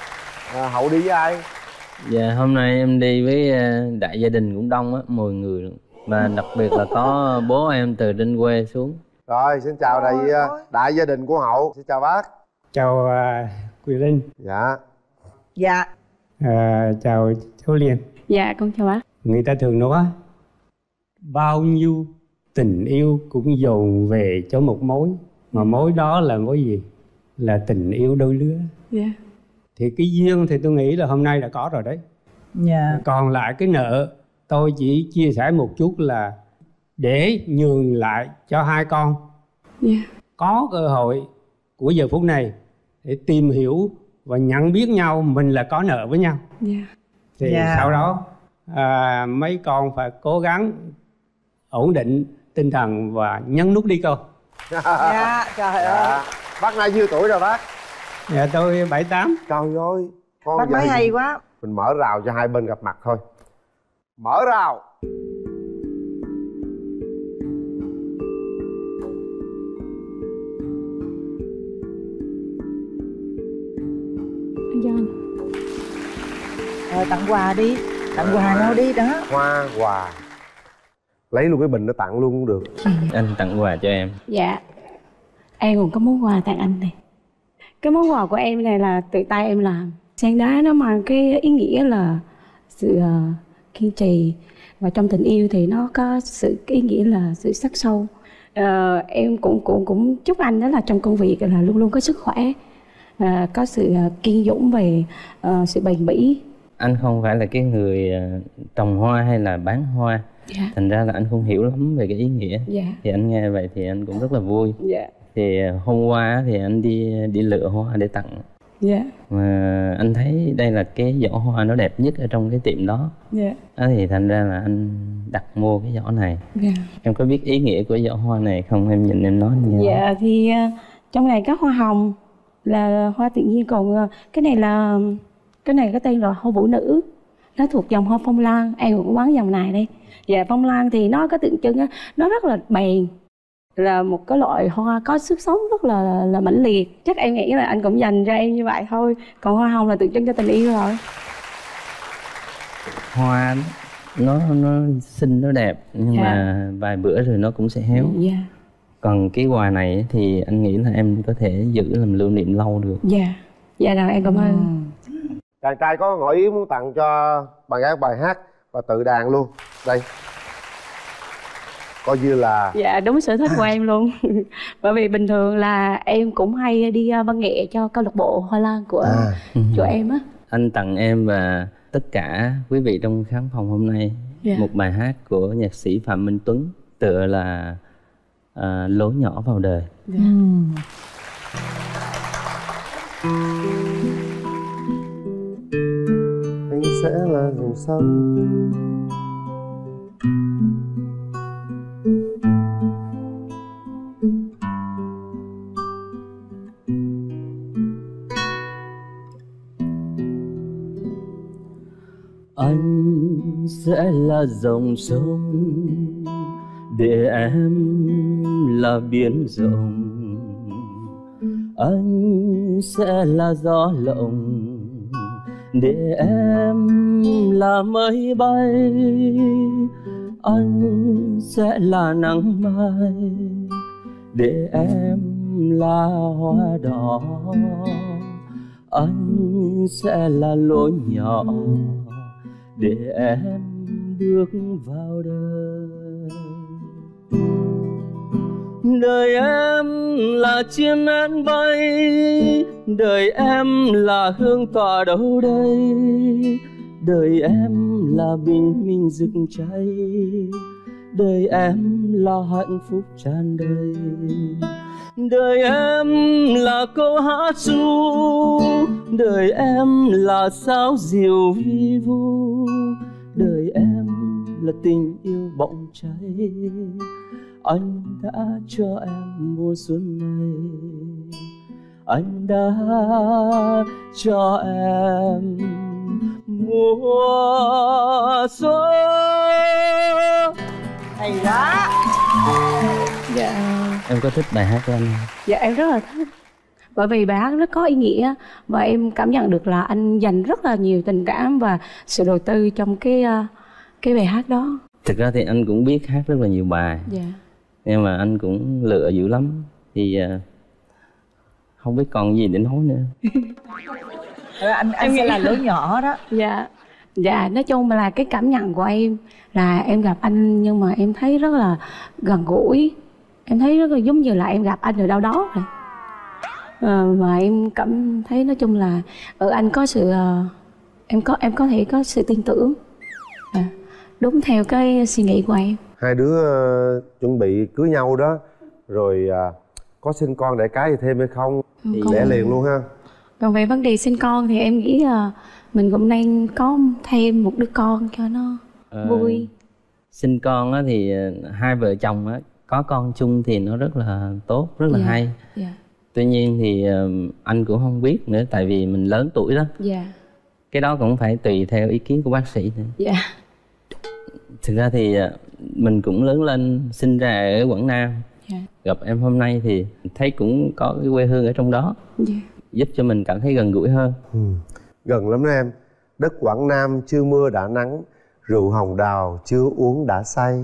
Hậu đi với ai? Dạ hôm nay em đi với đại gia đình cũng đông á, 10 người. Và đặc biệt là có bố em từ trên quê xuống. Rồi xin chào đại gia đình của Hậu. Xin chào bác. Chào Quỳ Linh. Dạ. Dạ. Chào cháu Liên. Dạ con chào bác. Người ta thường nói bao nhiêu tình yêu cũng dồn về cho một mối. Mà mối đó là mối gì? Là tình yêu đôi lứa. Dạ. Thì cái duyên thì tôi nghĩ là hôm nay đã có rồi đấy. Dạ. Còn lại cái nợ tôi chỉ chia sẻ một chút là để nhường lại cho hai con có cơ hội của giờ phút này để tìm hiểu và nhận biết nhau, mình là có nợ với nhau. Thì sau đó mấy con phải cố gắng ổn định tinh thần và nhấn nút đi cô. Dạ, trời ơi. Bác nay nhiêu tuổi rồi bác? Dạ tôi 78. Trời ơi, bác nói hay quá. Mình mở rào cho hai bên gặp mặt thôi. Mở rào. Tặng quà đi. Tặng quà nhau đi đó. Hoa quà. Lấy luôn cái bình nó tặng luôn cũng được. Anh tặng quà cho em. Dạ. Em cũng có món quà tặng anh này. Cái món quà của em này là tự tay em làm. Sen đá nó mang cái ý nghĩa là sự kiên trì. Và trong tình yêu thì nó có sự ý nghĩa là sự sắc sâu. Em cũng chúc anh đó là trong công việc là luôn luôn có sức khỏe, có sự kiên dũng về sự bền bỉ. Anh không phải là cái người trồng hoa hay là bán hoa. Thành ra là anh không hiểu lắm về cái ý nghĩa. Thì anh nghe vậy thì anh cũng rất là vui. Thì hôm qua thì anh đi lựa hoa để tặng. Dạ. Mà anh thấy đây là cái giỏ hoa nó đẹp nhất ở trong cái tiệm đó. Dạ. Đó thì thành ra là anh đặt mua cái giỏ này. Dạ. Em có biết ý nghĩa của giỏ hoa này không? Em nhìn em nói nghe. Dạ thì trong này có hoa hồng là hoa tự nhiên, còn cái này có tên là hoa vũ nữ, nó thuộc dòng hoa phong lan. Em cũng bán dòng này đây. Dạ, phong lan thì nó có tượng trưng nó rất là bền, là một cái loại hoa có sức sống rất là mãnh liệt. Chắc em nghĩ là anh cũng dành cho em như vậy thôi. Còn hoa hồng là tượng trưng cho tình yêu rồi. Hoa nó xinh, nó đẹp, nhưng mà vài bữa rồi nó cũng sẽ héo. Dạ. Còn cái quà này thì anh nghĩ là em có thể giữ làm lưu niệm lâu được. Dạ. Dạ rồi, em cảm ơn. Chàng trai có ngỏ ý muốn tặng cho bạn gái bài hát và tự đàn luôn. Đây, coi như là... Dạ, đúng sở thích của em luôn. Bởi vì bình thường là em cũng hay đi văn nghệ cho câu lạc bộ Hoa Lan của chỗ em á. Anh tặng em và tất cả quý vị trong khán phòng hôm nay một bài hát của nhạc sĩ Phạm Minh Tuấn, tựa là Lối Nhỏ Vào Đời. Anh sẽ là dòng sông, anh sẽ là dòng sông để em là biển rộng, anh sẽ là gió lộng để em là mây bay, anh sẽ là nắng mai để em là hoa đỏ, anh sẽ là lối nhỏ để em bước vào đời. Đời em là chim én bay, đời em là hương tỏa đâu đây, đời em là bình minh rực cháy, đời em là hạnh phúc tràn đầy. Đời em là câu hát ru, đời em là sáo diều vi vu, đời em là tình yêu bỏng cháy, anh đã cho em mùa xuân này, anh đã cho em mùa xuân. Hay đó. Dạ. Em có thích bài hát của anh không? Dạ em rất là thích. Bởi vì bài hát rất có ý nghĩa và em cảm nhận được là anh dành rất là nhiều tình cảm và sự đầu tư trong cái bài hát đó. Thực ra thì anh cũng biết hát rất là nhiều bài. Dạ. Nhưng mà anh cũng lựa dữ lắm. Thì không biết còn gì để nói nữa. Anh sẽ là lối nhỏ đó. Dạ. Dạ, nói chung là cái cảm nhận của em là em gặp anh nhưng mà em thấy rất là gần gũi. Em thấy rất là giống như là em gặp anh ở đâu đó rồi. Mà em cảm thấy nói chung là anh có sự em có thể có sự tin tưởng đúng theo cái suy nghĩ của em. Hai đứa chuẩn bị cưới nhau đó, rồi có sinh con đẻ cái gì thêm hay không? Thì đẻ liền luôn ha. Còn về vấn đề sinh con thì em nghĩ là mình cũng nên có thêm một đứa con cho nó vui. Sinh con á thì hai vợ chồng á có con chung thì nó rất là tốt, rất là hay. Tuy nhiên thì anh cũng không biết nữa, tại vì mình lớn tuổi đó. Cái đó cũng phải tùy theo ý kiến của bác sĩ nữa. Thực ra thì mình cũng lớn lên sinh ra ở Quảng Nam. Gặp em hôm nay thì thấy cũng có cái quê hương ở trong đó, giúp cho mình cảm thấy gần gũi hơn. Gần lắm đó em. Đất Quảng Nam chưa mưa đã nắng, rượu hồng đào chưa uống đã say.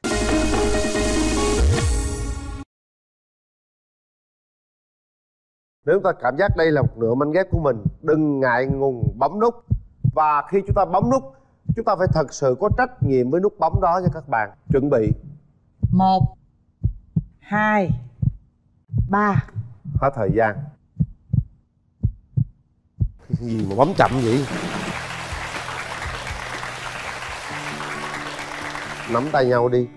Nếu ta cảm giác đây là một nửa mảnh ghép của mình, đừng ngại ngùng bấm nút. Và khi chúng ta bấm nút, chúng ta phải thật sự có trách nhiệm với nút bấm đó nha các bạn. Chuẩn bị 1 2 3. Hết thời gian. Cái gì mà bấm chậm vậy? Nắm tay nhau đi.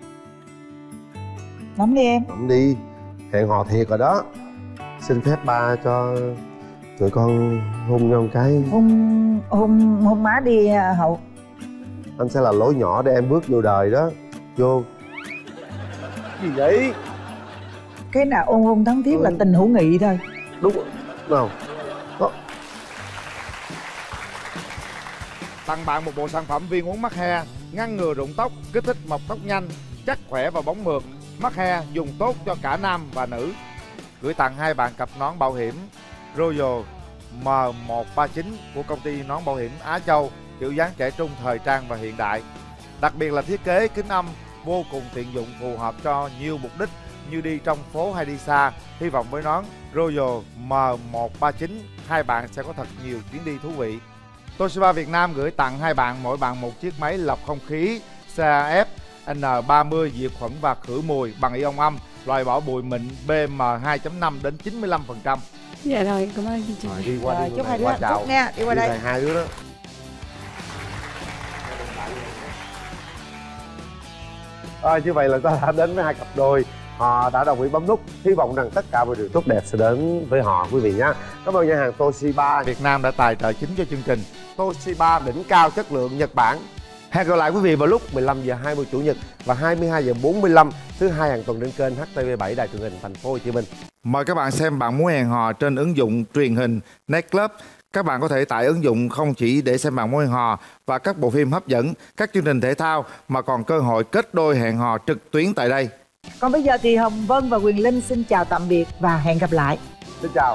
Nắm đi em. Nắm đi. Hẹn hò thiệt rồi đó. Xin phép ba cho tụi con hôn nhau một cái. Hôn má đi Hậu. Anh sẽ là lối nhỏ để em bước vô đời đó. Vô. Gì vậy? Cái nào hôn thắm thiết là tình hữu nghị thôi. Đúng nào. Đó. Tặng bạn một bộ sản phẩm viên uống mắc he, ngăn ngừa rụng tóc, kích thích mọc tóc nhanh, chắc khỏe và bóng mượt. Mắc he dùng tốt cho cả nam và nữ. Gửi tặng hai bạn cặp nón bảo hiểm Royal M139 của công ty nón bảo hiểm Á Châu, kiểu dáng trẻ trung, thời trang và hiện đại. Đặc biệt là thiết kế kính âm vô cùng tiện dụng, phù hợp cho nhiều mục đích như đi trong phố hay đi xa. Hy vọng với nón Royal M139 hai bạn sẽ có thật nhiều chuyến đi thú vị. Toshiba Việt Nam gửi tặng hai bạn mỗi bạn một chiếc máy lọc không khí CAF N30 diệt khuẩn và khử mùi bằng ion âm, loại bỏ bụi mịn PM2.5 đến 95%. Dạ rồi, cảm ơn chương trình. Đi qua đi, chúc hai đứa qua hạnh chào. phúc nha, đi qua đây. Hai đứa đó. Như vậy là ta đã đến với hai cặp đôi. Họ đã đồng ý bấm nút. Hy vọng rằng tất cả mọi điều tốt đẹp sẽ đến với họ quý vị nhé. Cảm ơn nhà hàng Toshiba Việt Nam đã tài trợ chính cho chương trình. Toshiba đỉnh cao chất lượng Nhật Bản. Hẹn gặp lại quý vị vào lúc 15 giờ 20 Chủ nhật và 22 giờ 45 thứ hai hàng tuần trên kênh HTV7 Đài Truyền hình Thành phố Hồ Chí Minh. Mời các bạn xem Bạn Muốn Hẹn Hò trên ứng dụng truyền hình Nightclub. Các bạn có thể tải ứng dụng không chỉ để xem Bạn Muốn Hẹn Hò và các bộ phim hấp dẫn, các chương trình thể thao mà còn cơ hội kết đôi hẹn hò trực tuyến tại đây. Còn bây giờ thì Hồng Vân và Quyền Linh xin chào tạm biệt và hẹn gặp lại. Xin chào.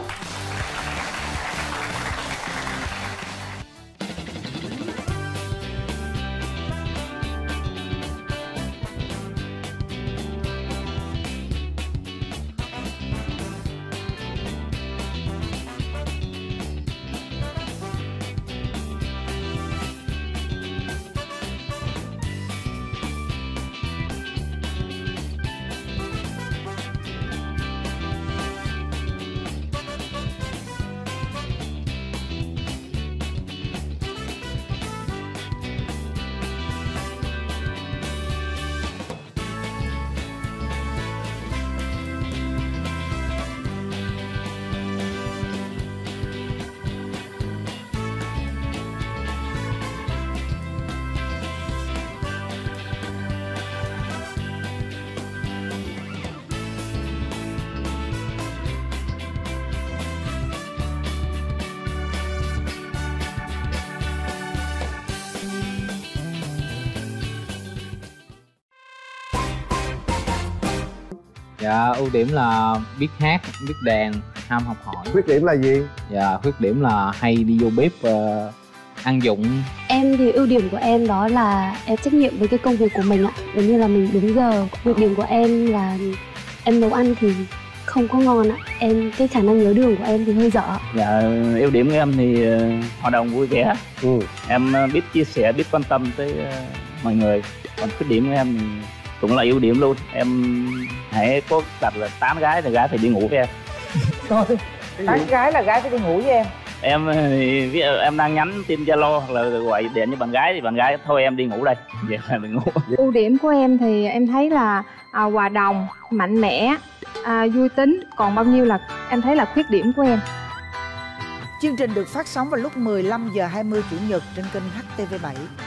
Dạ, ưu điểm là biết hát, biết đàn, ham học hỏi. Khuyết điểm là gì? Dạ, khuyết điểm là hay đi vô bếp ăn dụng. Em thì ưu điểm của em đó là em trách nhiệm với cái công việc của mình ạ. Giống như là mình đúng giờ. Nhược điểm của em là em nấu ăn thì không có ngon ạ. Cái khả năng nhớ đường của em thì hơi dở. Dạ, ưu điểm của em thì hoạt động vui vẻ. Em biết chia sẻ, biết quan tâm tới mọi người. Còn khuyết điểm của em thì cũng là ưu điểm luôn. Em hãy có đặt là tán gái thì gái phải đi ngủ với em. Thôi, tán gái là gái phải đi ngủ với em. Em thì ví dụ em đang nhắn tin Zalo hoặc là gọi điện cho bạn gái thì bạn gái thôi em đi ngủ đây. Vậy là đừng ngủ. Ưu điểm của em thì em thấy là hòa đồng, mạnh mẽ, vui tính. Còn bao nhiêu là em thấy là khuyết điểm của em. Chương trình được phát sóng vào lúc 15 giờ 20 Chủ nhật trên kênh HTV7.